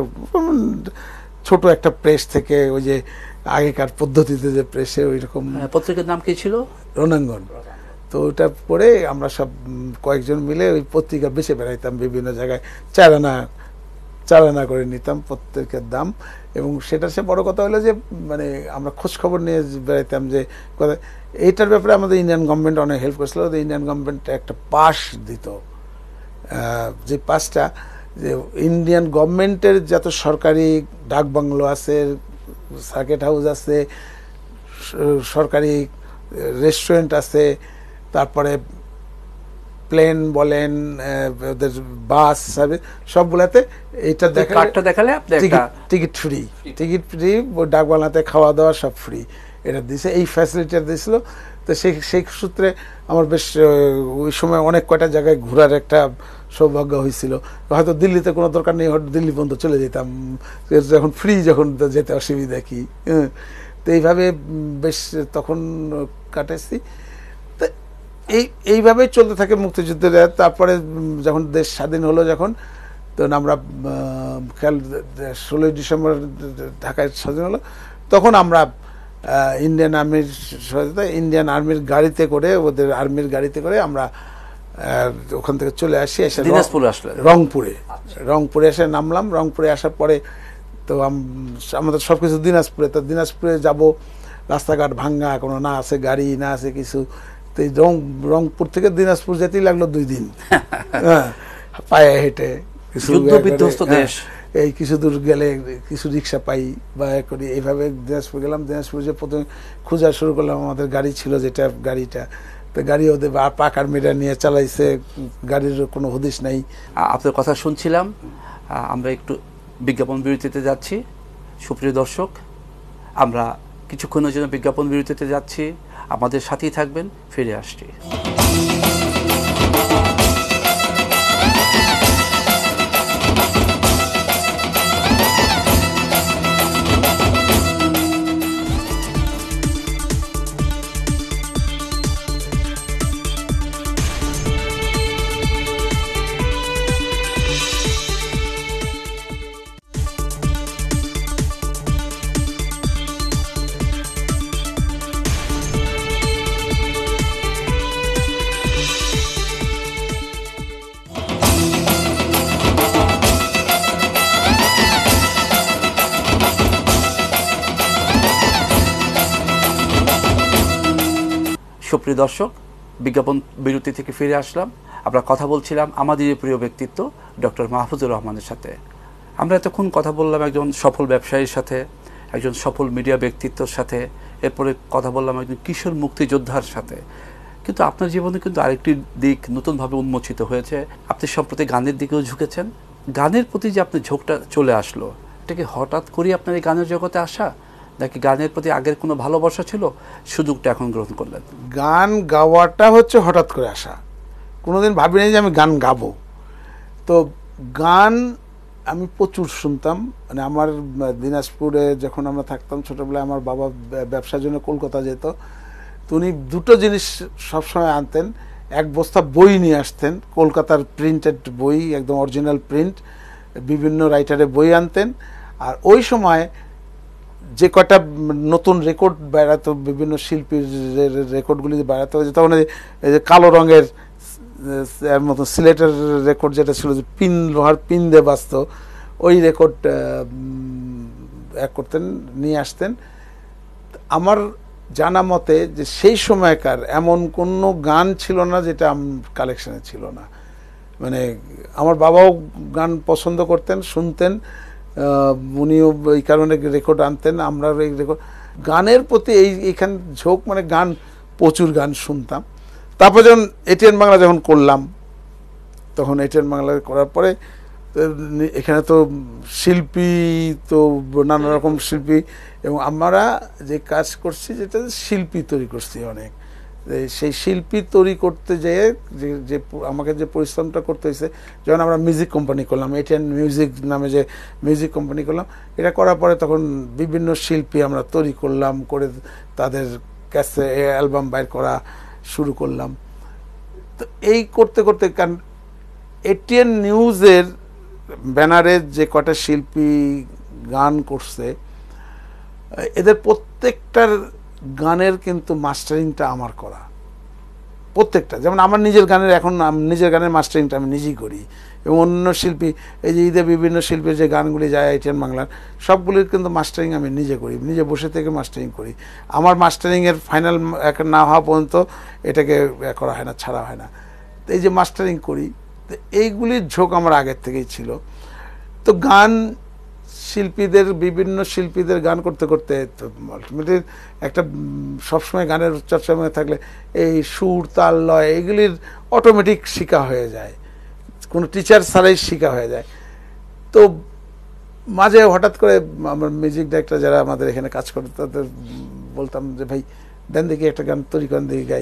ছোট একটা প্রেস থেকে, ওই যে আগেকার পদ্ধতিতে যে প্রেসে ওই রকম। পত্রিকার নাম কি ছিল? রণাঙ্গন। তো ওটা পরে আমরা সব কয়েকজন মিলে ওই পত্রিকা বেছে বেড়াইতাম বিভিন্ন জায়গায়, চারানা চারানা করে নিতাম পত্রিকার দাম। এবং সেটা সে বড় কথা হলো যে মানে আমরা খোঁজ খবর নিয়ে বেড়াইতাম যে এইটার ব্যাপারে আমাদের ইন্ডিয়ান গভর্নমেন্ট অনেক হেল্প করেছিল। ইন্ডিয়ান গভর্নমেন্ট একটা পাস দিত, যে পাসটা যে ইন্ডিয়ান গভর্নমেন্টের যত সরকারি ডাক বাংলো আছে, সার্কিট হাউস আছে, সরকারি রেস্টুরেন্ট আছে, তারপরে প্লেন বলেন, ওদের বাস সার্ভিস, সবগুলাতে এইটা কার্ডটা দেখালে টিকিট ফ্রি, টিকিট ফ্রি, ডাক বাংলাতে খাওয়া দাওয়া সব ফ্রি, এটা দিছে, এই ফ্যাসিলিটিটা দিয়েছিল। তো সেই সেই সূত্রে আমার বেশ ওই সময় অনেক কয়টা জায়গায় ঘোরার একটা সৌভাগ্য হয়েছিল। হয়তো দিল্লিতে কোনো দরকার নেই, হয়তো দিল্লি পর্যন্ত চলে যেতাম, যখন ফ্রি যখন যেতে অসুবিধা কি। তো এইভাবে বেশ তখন কাটাইছি। তো এই এইভাবেই চলতে থাকে মুক্তিযুদ্ধের। তারপরে যখন দেশ স্বাধীন হলো, যখন তখন আমরা খেয়াল ষোলোই ডিসেম্বর ঢাকায় স্বাধীন হলো, তখন আমরা ইন্ডিয়ান আর্মির সহায়তা ইন্ডিয়ান আর্মির গাড়িতে করে, ওদের আর্মির গাড়িতে করে আমরা ওখান থেকে চলে আসি, এসে দিনাজপুরে আসলেন। রংপুরে রংপুরে এসে নামলাম। রংপুরে আসার পরে তো আমাদের সব কিছু দিনাজপুরে। তো দিনাজপুরে যাব, রাস্তাঘাট ভাঙ্গা, কোনো না আছে গাড়ি, না আছে কিছু। তো এই রং রংপুর থেকে দিনাজপুর যেতেই লাগলো দুই দিন, হ্যাঁ, পায়ে হেঁটে। এই কিছু দূর গেলে কিছু রিক্সা পাই বা করি, এইভাবে দিনাজপুর গেলাম। দিনাজপুর যে প্রথমে খোঁজা শুরু করলাম, আমাদের গাড়ি ছিল যেটা, গাড়িটা তো গাড়ি ওদের পাকার মিটার নিয়ে চালাইছে, গাড়ির কোনো হদিশ নাই। আপনার কথা শুনছিলাম। আমরা একটু বিজ্ঞাপন বিরতিতে যাচ্ছি। সুপ্রিয় দর্শক, আমরা কিছুক্ষণের জন্য বিজ্ঞাপন বিরতিতে যাচ্ছি, আমাদের সাথেই থাকবেন, ফিরে আসছি। সুপ্রিয় দর্শক, বিজ্ঞাপন বিরতি থেকে ফিরে আসলাম। আমরা কথা বলছিলাম আমাদের প্রিয় ব্যক্তিত্ব ডক্টর মাহফুজুর রহমানের সাথে। আমরা এতক্ষণ কথা বললাম একজন সফল ব্যবসায়ীর সাথে, একজন সফল মিডিয়া ব্যক্তিত্বর সাথে, এরপরে কথা বললাম একজন কিশোর মুক্তিযোদ্ধার সাথে। কিন্তু আপনার জীবনে কিন্তু আরেকটি দিক নতুনভাবে উন্মোচিত হয়েছে। আপনি সম্প্রতি গানের দিকেও ঝুঁকেছেন। গানের প্রতি যে আপনার ঝোঁকটা চলে আসলো, এটাকে হঠাৎ করে আপনার এই গানের জগতে আসা, নাকি গানের প্রতি আগের কোনো ভালোবাসা ছিল, সুযোগটা এখন গ্রহণ করলেন? গান গাওয়াটা হচ্ছে হঠাৎ করে আসা। কোনোদিন ভাবিনি যে আমি গান গাবো। তো গান আমি প্রচুর শুনতাম। মানে আমার দিনাজপুরে যখন আমরা থাকতাম ছোটোবেলায়, আমার বাবা ব্যবসার জন্য কলকাতা যেত। তো উনি দুটো জিনিস সবসময় আনতেন। এক বস্তা বই নিয়ে আসতেন, কলকাতার প্রিন্টেড বই, একদম অরিজিনাল প্রিন্ট, বিভিন্ন রাইটারের বই আনতেন। আর ওই সময় যে কটা নতুন রেকর্ড বেড়াতো, বিভিন্ন শিল্পীর রেকর্ডগুলি বেড়াতো, তখন এই যে কালো রঙের মতো সিলেটের রেকর্ড যেটা ছিল, যে পিন, লোহার পিন দিয়ে বাজত, ওই রেকর্ড এক করতেন, নিয়ে আসতেন। আমার জানা মতে যে সেই সময়কার এমন কোনো গান ছিল না যেটা কালেকশনে ছিল না। মানে আমার বাবাও গান পছন্দ করতেন, শুনতেন, উনিও এই কারণে রেকর্ড আনতেন, আমরা এই রেকর্ড, গানের প্রতি এই এইখান ঝোঁক, মানে গান, প্রচুর গান শুনতাম। তারপর যখন এটিএন বাংলা যখন করলাম, তখন এটিএন বাংলা করার পরে এখানে তো শিল্পী, তো নানা রকম শিল্পী, এবং আমরা যে কাজ করছি যেটা শিল্পী তৈরি করছি অনেক। সেই শিল্পী তৈরি করতে যেয়ে যে যে আমাকে যে পরিশ্রমটা করতে হয়েছে, যখন আমরা মিউজিক কোম্পানি করলাম, এটিএন মিউজিক নামে যে মিউজিক কোম্পানি করলাম, এটা করার পরে তখন বিভিন্ন শিল্পী আমরা তৈরি করলাম, করে তাদের কাছে অ্যালবাম বাইর করা শুরু করলাম। তো এই করতে করতে, কারণ এটিএন নিউজের ব্যানারে যে কটা শিল্পী গান করছে, এদের প্রত্যেকটার গানের কিন্তু মাস্টারিংটা আমার করা, প্রত্যেকটা। যেমন আমার নিজের গানের, এখন নিজের গানের মাস্টারিংটা আমি নিজেই করি, এবং অন্য শিল্পী, এই যে ঈদে বিভিন্ন শিল্পীর যে গানগুলি যায় এটিএন বাংলার, সবগুলির কিন্তু মাস্টারিং আমি নিজে করি, নিজে বসে থেকে মাস্টারিং করি। আমার মাস্টারিংয়ের ফাইনাল না হওয়া পর্যন্ত এটাকে করা হয় না, ছাড়া হয় না। এই যে মাস্টারিং করি, তো এইগুলির ঝোঁক আমার আগের থেকেই ছিল। তো গান শিল্পীদের, বিভিন্ন শিল্পীদের গান করতে করতে তো আলটিমেটলি একটা সবসময় গানের চর্চা মনে থাকলে এই সুর, তাল, লয়, এগুলির অটোমেটিক শিখা হয়ে যায়, কোনো টিচার ছাড়াই শিখা হয়ে যায়। তো মাঝে হঠাৎ করে আমার মিউজিক ডাইরেক্টর যারা আমাদের এখানে কাজ করে, তাদের বলতাম যে ভাই দেন দেখি একটা গান তৈরি করেন, দেখি গাই।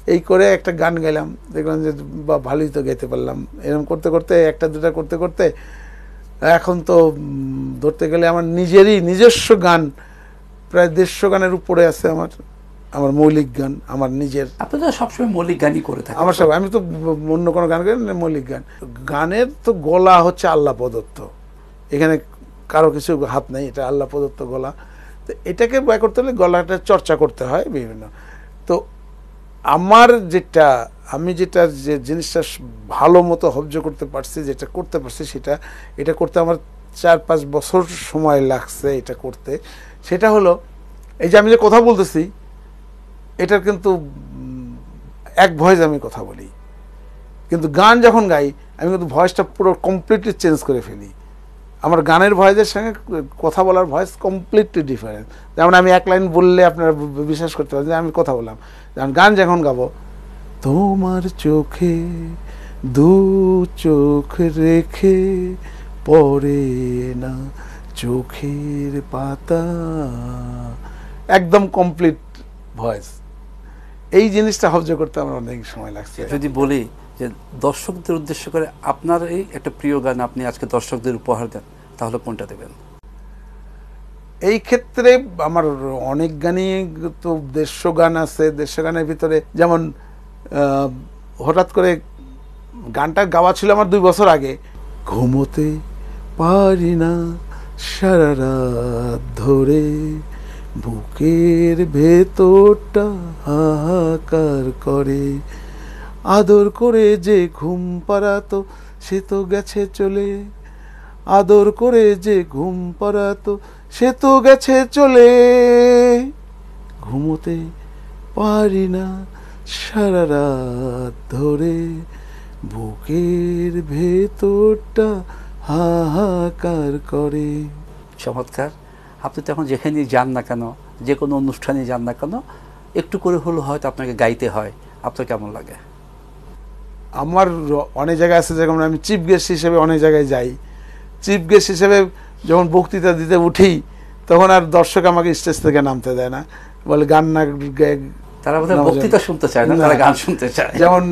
এই করে একটা গান গাইলাম, দেখলাম যে বা ভালোই তো গাইতে পারলাম। এরকম করতে করতে একটা দুটা করতে করতে এখন তো ধরতে গেলে আমার নিজেরই নিজস্ব গান প্রায় দেড়শো গানের উপরে আছে আমার, আমার মৌলিক গান আমার নিজের। আপনি তো সবসময় মৌলিক গানই করে থাকেন। আমার সব, আমি তো অন্য কোনো গান গাই না, মৌলিক গান। গানের তো গলা হচ্ছে আল্লাহ প্রদত্ত, এখানে কারো কিছু হাত নেই, এটা আল্লাহ প্রদত্ত গলা। তো এটাকে ব্যয় করতে হলে গলাটা চর্চা করতে হয় বিভিন্ন। তো আমার যেটা, আমি যেটা যে জিনিসটা ভালো মতো হজ্জ করতে পারছি, যেটা করতে পারছি, সেটা এটা করতে আমার চার পাঁচ বছর সময় লাগছে এটা করতে। সেটা হলো এই যে আমি যে কথা বলতেছি, এটার কিন্তু এক ভয়েস আমি কথা বলি, কিন্তু গান যখন গাই আমি কিন্তু ভয়েসটা পুরো কমপ্লিটলি চেঞ্জ করে ফেলি। আমার গানের ভয়েসের সঙ্গে কথা বলার ভয়েস কমপ্লিটলি ডিফারেন্ট। যেমন আমি এক লাইন বললে আপনারা বিশ্বাস করতে পারেন যে আমি কথা বললাম। যেমন গান যখন গাবো, তোমার চোখে দু চোখ রেখে পড়ে না চোখের পাতা, একদম কমপ্লিট ভয়েস। এই জিনিসটা হজ্জ করতে আমার অনেক সময় লাগছে। যদি বলি যে দর্শকদের উদ্দেশ্য করে আপনার এই একটা প্রিয় গান আপনি আজকে দর্শকদের উপহার দেন, তাহলে কোনটা দেবেন? এই ক্ষেত্রে আমার অনেক গানই তো, দেড়শো গান আছে। দেড়শো গানের ভিতরে যেমন হঠাৎ করে গানটা গাওয়া ছিল আমার দুই বছর আগে, ঘুমোতে পারি না সারা রাত ধরে, বুকের ভেতরটা হাহাকার করে, আদর করে যে ঘুম পাড়াতো সে তো গেছে চলে, আদর করে যে ঘুম পাড়াতো সে তো গেছে চলে, ঘুমোতে পারি না সারা রাত ধরে, বুকের ভেতরটা হাহাকার করে। চমৎকার। আপনি তো এখন যেখানে যান না কেন, যে কোনো অনুষ্ঠানে যান না কেন, একটু করে হলো হয়তো আপনাকে গাইতে হয়, আপনার কেমন লাগে? আমার অনেক জায়গায় আছে, যেমন আমি চিফ গেস্ট হিসেবে অনেক জায়গায় যাই। চিফ গেস্ট হিসেবে যখন বক্তৃতা দিতে উঠি, তখন আর দর্শক আমাকে স্টেজ থেকে নামতে দেয় না, বলে গান না, তারা বোধহয় বক্তৃতা শুনতে চায় না, তারা গান শুনতে চায়। যেমন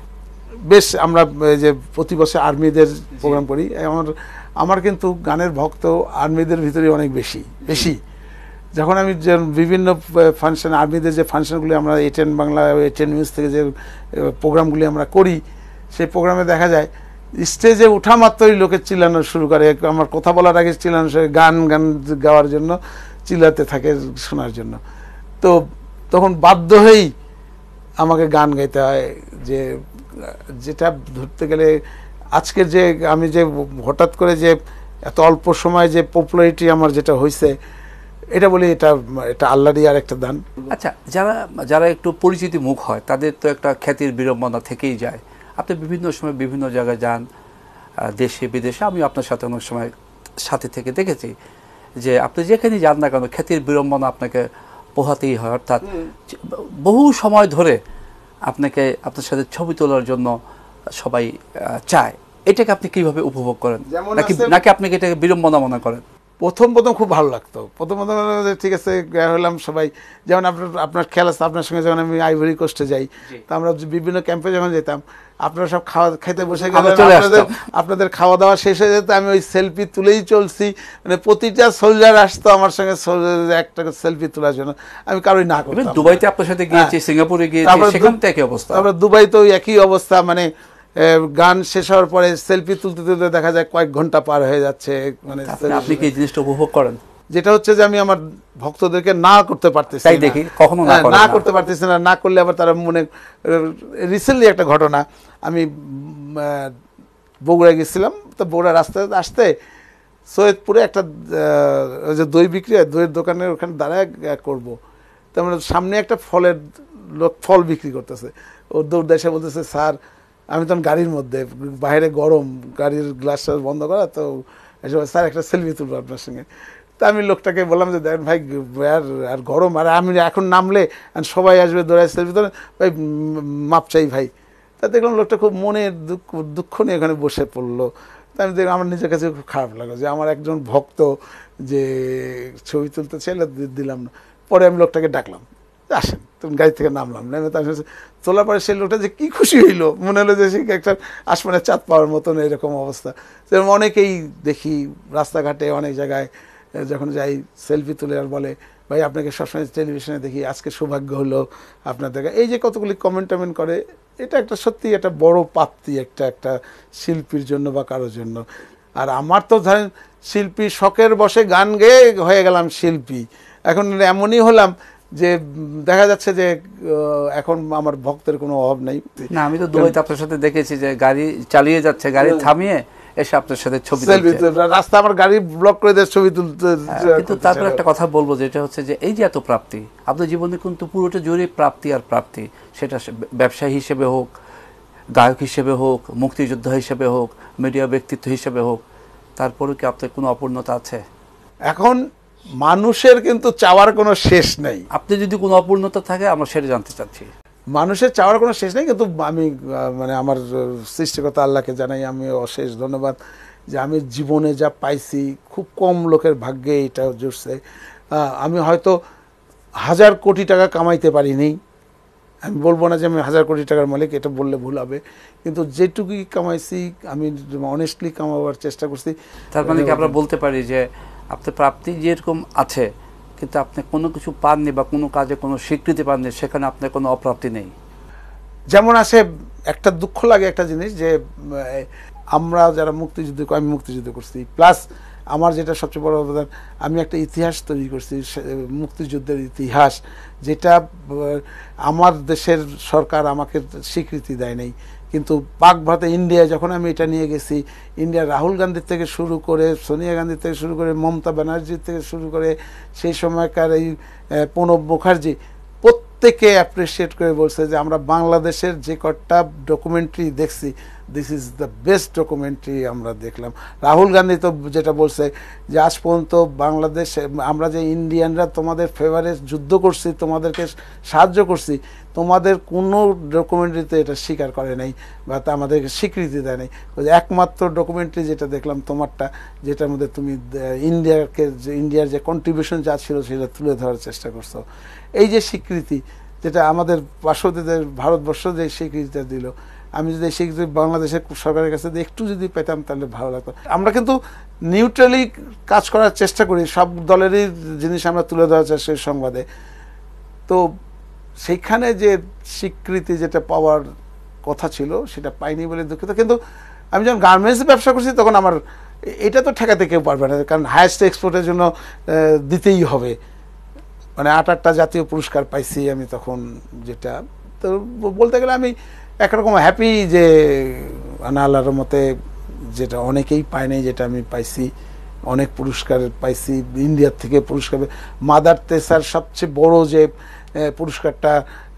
বেশ আমরা যে প্রতি বছর আর্মিদের প্রোগ্রাম করি, আমার আমার কিন্তু গানের ভক্ত আর্মিদের ভিতরে অনেক বেশি বেশি যখন আমি যে বিভিন্ন ফাংশন, আর্মিদের যে ফাংশনগুলি আমরা এটিএন বাংলা, এটিএন নিউজ থেকে যে প্রোগ্রামগুলি আমরা করি, সেই প্রোগ্রামে দেখা যায় স্টেজে উঠা মাত্রই লোকে চিল্লানো শুরু করে। আমার কথা বলার আগে চিল্লানো, গান গান গাওয়ার জন্য চিল্লাতে থাকে শোনার জন্য। তো তখন বাধ্য হয়েই আমাকে গান গাইতে হয়। যে যেটা ধরতে গেলে আজকের যে আমি যে হঠাৎ করে যে এত অল্প সময় যে পপুলারিটি আমার যেটা হয়েছে, এটা বলি এটা এটা আল্লাহরই আর একটা দান। আচ্ছা, যারা যারা একটু পরিচিতি মুখ হয় তাদের তো একটা খ্যাতির বিড়ম্বনা থেকেই যায়। আপনি বিভিন্ন সময় বিভিন্ন জায়গায় যান, দেশে বিদেশে, আমি আপনার সাথে অনেক সময় সাথে থেকে দেখেছি যে আপনি যেখানে যান না কেন খ্যাতির বিড়ম্বনা আপনাকে পোহাতেই হয়। অর্থাৎ বহু সময় ধরে আপনাকে আপনার সাথে ছবি তোলার জন্য সবাই চায়। এটাকে আপনি কিভাবে উপভোগ করেন, নাকি নাকি আপনি এটাকে বিড়ম্বনা মনে করেন? প্রথম প্রথম খুব ভালো লাগতো। প্রথম প্রথম ঠিক আছে হলাম সবাই, যেমন আপনার আপনার খেয়াল আছে আপনার সঙ্গে যখন আমি আইভরি কোস্টে যাই, তো আমরা বিভিন্ন ক্যাম্পে যখন যেতাম, আপনারা সব খাওয়া খাইতে বসে গেলেন, আপনাদের আপনাদের খাওয়া দাওয়া শেষ হয়ে যেত, আমি ওই সেলফি তুলেই চলছি। মানে প্রতিটা সোলজার আসতো আমার সঙ্গে একটা সেলফি তোলার জন্য, আমি কারোই না করতাম। দুবাইতে আপনার সাথে গিয়েছি, সিঙ্গাপুরে গিয়েছি, সেখানে তো একই অবস্থা। আমরা দুবাইতেও একই অবস্থা, মানে গান শেষ হওয়ার পরে সেলফি তুলতে তুলতে দেখা যায় কয়েক ঘন্টা পার হয়ে যাচ্ছে। মানে আপনি কি জিনিসটা উপভোগ করেন? যেটা হচ্ছে যে আমি আমার ভক্তদেরকে না করতে পারতেছি, তাই দেখি কখনো না করতে পারতেছি না। না করলে আবার তারা মনে, রিসেন্টলি একটা ঘটনা, আমি বগুড়া গেছিলাম, তো বগুড়া রাস্তায় আসতে সৈয়দপুরে একটা যে দই বিক্রি হয়, দইয়ের দোকানের ওখানে দাঁড়ায় করবো, তার মানে সামনে একটা ফলের লোক ফল বিক্রি করতেছে, ও দৌড় এসে বলতেছে, স্যার আমি তখন গাড়ির মধ্যে, বাইরে গরম, গাড়ির গ্লাসটা বন্ধ করা, তো স্যার একটা সেলফি তুলবো আপনার সঙ্গে। তা আমি লোকটাকে বললাম যে দেখেন ভাই আর আর গরম, আর আমি এখন নামলে সবাই আসবে দৌড়ায় সেলফি তোলেন, ভাই মাপ চাই ভাই। তা দেখলাম লোকটা খুব মনে দুঃখ দুঃখ নিয়ে এখানে বসে পড়লো। তা আমি দেখলাম আমার নিজের কাছে খুব খারাপ লাগলো যে আমার একজন ভক্ত যে ছবি তুলতে চাইলে দিলাম না। পরে আমি লোকটাকে ডাকলাম, আসেন তখন গাড়ি থেকে নামলাম, নেমে তার সাথে তোলার পরে সেই লোকটা যে কি খুশি হইলো, মনে হলো যে সে একটা আসমানের চাঁদ পাওয়ার মতন এরকম অবস্থা। যেরকম অনেকেই দেখি রাস্তাঘাটে অনেক জায়গায় যখন যাই সেলফি তুলে আর বলে ভাই আপনাকে সবসময় টেলিভিশনে দেখি, আজকে সৌভাগ্য হলো আপনার দেখা। এই যে কতগুলি কমেন্ট টমেন্ট করে, এটা একটা সত্যি একটা বড় প্রাপ্তি একটা একটা শিল্পীর জন্য বা কারোর জন্য। আর আমার তো ধরেন শিল্পী শখের বসে গান গেয়ে হয়ে গেলাম শিল্পী। এখন এমনই হলাম যে দেখা যাচ্ছে যে এখন আমার ভক্তের কোনো অভাব নেই। না আমি তো দুবাইতে আপনার সাথে দেখেছি যে গাড়ি চালিয়ে যাচ্ছে, গাড়ি থামিয়ে এসে আপনার সাথে ছবি তুলছে, রাস্তা আমার গাড়ি ব্লক করে দিয়ে ছবি তুলতে। কিন্তু তারপর একটা কথা বলবো, যেটা হচ্ছে যে এই যে এত প্রাপ্তি আপনার জীবনে কিন্তু পুরোটা জুড়ে প্রাপ্তি আর প্রাপ্তি, সেটা ব্যবসায়ী হিসেবে হোক, গায়ক হিসেবে হোক, মুক্তিযোদ্ধা হিসেবে হোক, মিডিয়া ব্যক্তিত্ব হিসেবে হোক, তারপরেও কি আপনার কোনো অপূর্ণতা আছে? এখন মানুষের কিন্তু চাওয়ার কোনো শেষ নেই। আপনি যদি কোনো অপূর্ণতা থাকে আমরা সেটা জানতে চাচ্ছি। মানুষের চাওয়ার কোনো শেষ নেই, কিন্তু আমি মানে আমার সৃষ্টিকর্তা আল্লাহকে জানাই আমি অশেষ ধন্যবাদ যে আমি জীবনে যা পাইছি খুব কম লোকের ভাগ্যে এটা জুটছে। আমি হয়তো হাজার কোটি টাকা কামাইতে পারিনি, আমি বলবো না যে আমি হাজার কোটি টাকার মালিক, এটা বললে ভুল হবে, কিন্তু যেটুকুই কামাইছি আমি অনেস্টলি কামাবার চেষ্টা করছি। তার মানে কি আমরা বলতে পারি যে আপনার প্রাপ্তি যেরকম আছে কিন্তু আপনি কোনো কিছু পাননি বা কোনো কাজে কোনো স্বীকৃতি পাননি, সেখানে আপনার কোনো অপ্রাপ্তি নেই? যেমন আছে একটা দুঃখ লাগে একটা জিনিস যে আমরা যারা মুক্তিযুদ্ধ, আমি মুক্তিযুদ্ধ করছি, প্লাস আমার যেটা সবচেয়ে বড় অবদান আমি একটা ইতিহাস তৈরি করছি, মুক্তিযুদ্ধের ইতিহাস, যেটা আমার দেশের সরকার আমাকে স্বীকৃতি দেয় নাই। কিন্তু পাক ভারতে ইন্ডিয়া যখন আমি এটা নিয়ে গেছি, ইন্ডিয়া রাহুল গান্ধীর থেকে শুরু করে সোনিয়া গান্ধীর থেকে শুরু করে মমতা ব্যানার্জির থেকে শুরু করে সেই সময়কার এই প্রণব মুখার্জি প্রত্যেকে অ্যাপ্রিসিয়েট করে বলছে যে আমরা বাংলাদেশের যে কটা ডকুমেন্টারি দেখছি this is the best documentary আমরা দেখলাম। রাহুল গান্ধী তো যেটা বলছে যে আজ পর্যন্ত বাংলাদেশ আমরা যে ইন্ডিয়ানরা তোমাদের ফেভারে যুদ্ধ করছি, তোমাদেরকে সাহায্য করছি, তোমাদের কোনো ডকুমেন্টারিতে এটা স্বীকার করে নাই বা তা আমাদেরকে স্বীকৃতি দেয় নাই। একমাত্র ডকুমেন্টারি যেটা দেখলাম তোমারটা, যেটার মধ্যে তুমি ইন্ডিয়াকে যে ইন্ডিয়ার যে কন্ট্রিবিউশন যা ছিল সেটা তুলে ধরার চেষ্টা করছো। এই যে স্বীকৃতি যেটা আমাদের পার্শ্ববর্তীদের ভারতবর্ষ যে স্বীকৃতিটা দিল, আমি যদি সেই বাংলাদেশের সরকারের কাছে একটু যদি পেতাম তাহলে ভালো লাগতো। আমরা কিন্তু নিউট্রালি কাজ করার চেষ্টা করি, সব দলেরই জিনিস আমরা তুলে ধরার চেষ্টা করি সংবাদে। তো সেইখানে যে স্বীকৃতি যেটা পাওয়ার কথা ছিল সেটা পাইনি বলে দুঃখিত। কিন্তু আমি যখন গার্মেন্টস ব্যবসা করছি তখন আমার এটা তো ঠেকাতে কেউ পারবে না, কারণ হায়েস্ট এক্সপোর্টের জন্য দিতেই হবে। মানে আট আটটা জাতীয় পুরস্কার পাইছি আমি তখন, যেটা তো বলতে গেলে আমি একরকম হ্যাপি যে আল্লাহর মতে যেটা অনেকেই পায় নাই যেটা আমি পাইছি। অনেক পুরস্কার পাইছি, ইন্ডিয়ার থেকে পুরস্কার, মাদার তেরেসার সবচেয়ে বড় যে পুরস্কারটা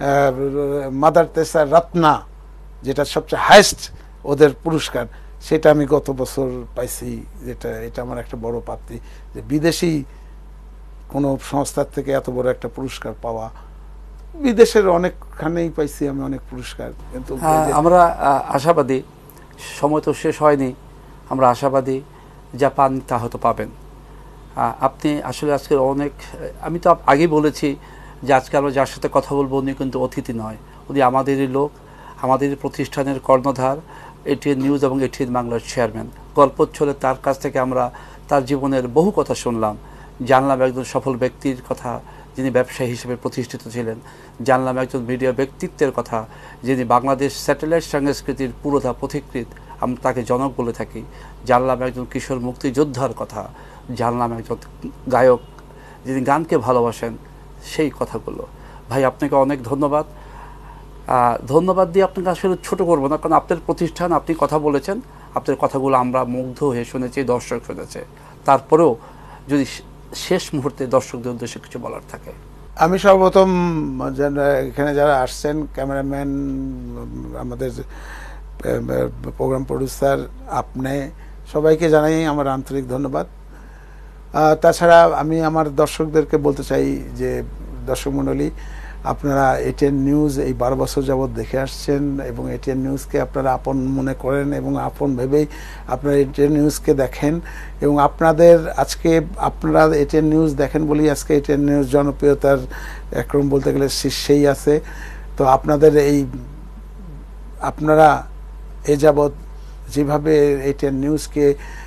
মাদার তেরেসার রত্না, যেটা সবচেয়ে হাইয়েস্ট ওদের পুরস্কার, সেটা আমি গত বছর পাইছি। যেটা এটা আমার একটা বড় প্রাপ্তি যে বিদেশি কোনো সংস্থার থেকে এত বড় একটা পুরস্কার পাওয়া। বিদেশের অনেকখানেই পাইছি আমি অনেক পুরস্কার, কিন্তু আমরা আশাবাদী, সময় তো শেষ হয়নি, আমরা আশাবাদী যা পান তা হয়তো পাবেন। আপনি আসলে আজকে অনেক, আমি তো আগেই বলেছি যে আজকে আমরা যার সাথে কথা বলবো উনি কিন্তু অতিথি নয়, উনি আমাদেরই লোক, আমাদের প্রতিষ্ঠানের কর্ণধার, এটিএন নিউজ এবং এটিএন বাংলার চেয়ারম্যান। গল্পচ্ছলে তার কাছ থেকে আমরা তার জীবনের বহু কথা শুনলাম, জানলাম একজন সফল ব্যক্তির কথা যিনি ব্যবসায়ী হিসেবে প্রতিষ্ঠিত ছিলেন, জানলাম একজন মিডিয়া ব্যক্তিত্বের কথা যিনি বাংলাদেশ স্যাটেলাইট সংস্কৃতির পুরোধা পথিকৃৎ, আমরা তাকে জনক বলে থাকি, জানলাম একজন কিশোর মুক্তিযোদ্ধার কথা, জানলাম একজন গায়ক যিনি গানকে ভালোবাসেন, সেই কথাগুলো। ভাই আপনাকে অনেক ধন্যবাদ। ধন্যবাদ দিয়ে আপনাকে আসলে ছোট করবো না, কারণ আপনার প্রতিষ্ঠান, আপনি কথা বলেছেন, আপনার কথাগুলো আমরা মুগ্ধ হয়ে শুনেছি, দর্শক শুনেছে। তারপরেও যদি শেষ মুহূর্তে দর্শকদের উদ্দেশ্যে কিছু বলার থাকে। আমি সর্বপ্রথম এখানে যারা আসছেন, ক্যামেরাম্যান, আমাদের প্রোগ্রাম প্রডিউসার, আপনি সবাইকে জানাই আমার আন্তরিক ধন্যবাদ। তাছাড়া আমি আমার দর্শকদেরকে বলতে চাই যে দর্শক মণ্ডলী, আপনারা এটিএন নিউজ এই বারো বছর যাবৎ দেখে আসছেন এবং এটিএন নিউজকে আপনারা আপন মনে করেন এবং আপন ভেবেই আপনারা এটিএন নিউজকে দেখেন এবং আপনাদের আজকে আপনারা এটিএন নিউজ দেখেন বলেই আজকে এটিএন নিউজ জনপ্রিয়তার একরকম বলতে গেলে শীর্ষেই আছে। তো আপনাদের এই আপনারা এ যাবৎ যেভাবে এটিএন নিউজকে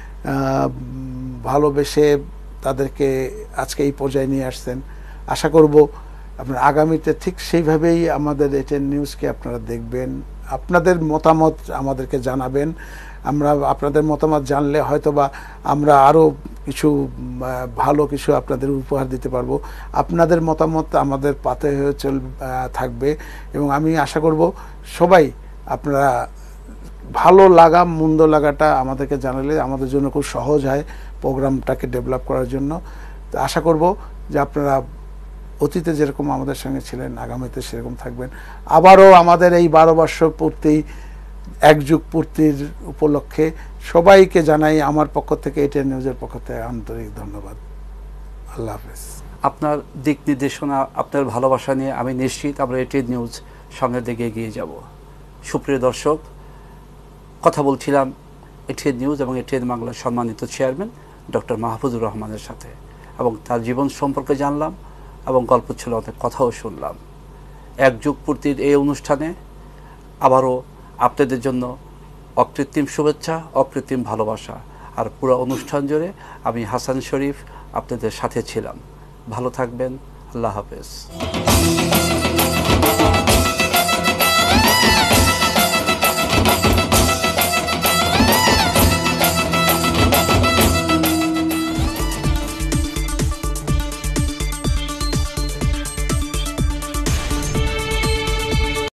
ভালোবেসে তাদেরকে আজকে এই পর্যায়ে নিয়ে আসছেন, আশা করব আপনার আগামীতে ঠিক সেইভাবেই আমাদের এটিএন নিউজকে আপনারা দেখবেন, আপনাদের মতামত আমাদেরকে জানাবেন। আমরা আপনাদের মতামত জানলে হয়তোবা আমরা আরও কিছু ভালো কিছু আপনাদের উপহার দিতে পারবো। আপনাদের মতামত আমাদের পাতে হয়ে চল থাকবে এবং আমি আশা করব সবাই আপনারা ভালো লাগা মন্দ লাগাটা আমাদেরকে জানালে আমাদের জন্য খুব সহজ হয় প্রোগ্রামটাকে ডেভেলপ করার জন্য। তো আশা করব যে আপনারা অতীতে যেরকম আমাদের সঙ্গে ছিলেন আগামীতে সেরকম থাকবেন। আবারও আমাদের এই বারো বর্ষ পূর্তি এক যুগ পূর্তির উপলক্ষে সবাইকে জানাই আমার পক্ষ থেকে এটিএন নিউজের পক্ষ থেকে আন্তরিক ধন্যবাদ। আল্লাহ হাফেজ। আপনার দিক নির্দেশনা আপনার ভালোবাসা নিয়ে আমি নিশ্চিত আমরা এটিএন নিউজ সামনের দিকে এগিয়ে যাব। সুপ্রিয় দর্শক, কথা বলছিলাম এটিএন নিউজ এবং এটিএন বাংলার সম্মানিত চেয়ারম্যান ডক্টর মাহফুজুর রহমানের সাথে এবং তার জীবন সম্পর্কে জানলাম এবং গল্প ছিল অনেক কথাও শুনলাম। এক যুগ পূর্তির এই অনুষ্ঠানে আবারও আপনাদের জন্য অকৃত্রিম শুভেচ্ছা, অকৃত্রিম ভালোবাসা। আর পুরো অনুষ্ঠান জুড়ে আমি হাসান শরীফ আপনাদের সাথে ছিলাম। ভালো থাকবেন। আল্লাহ হাফেজ।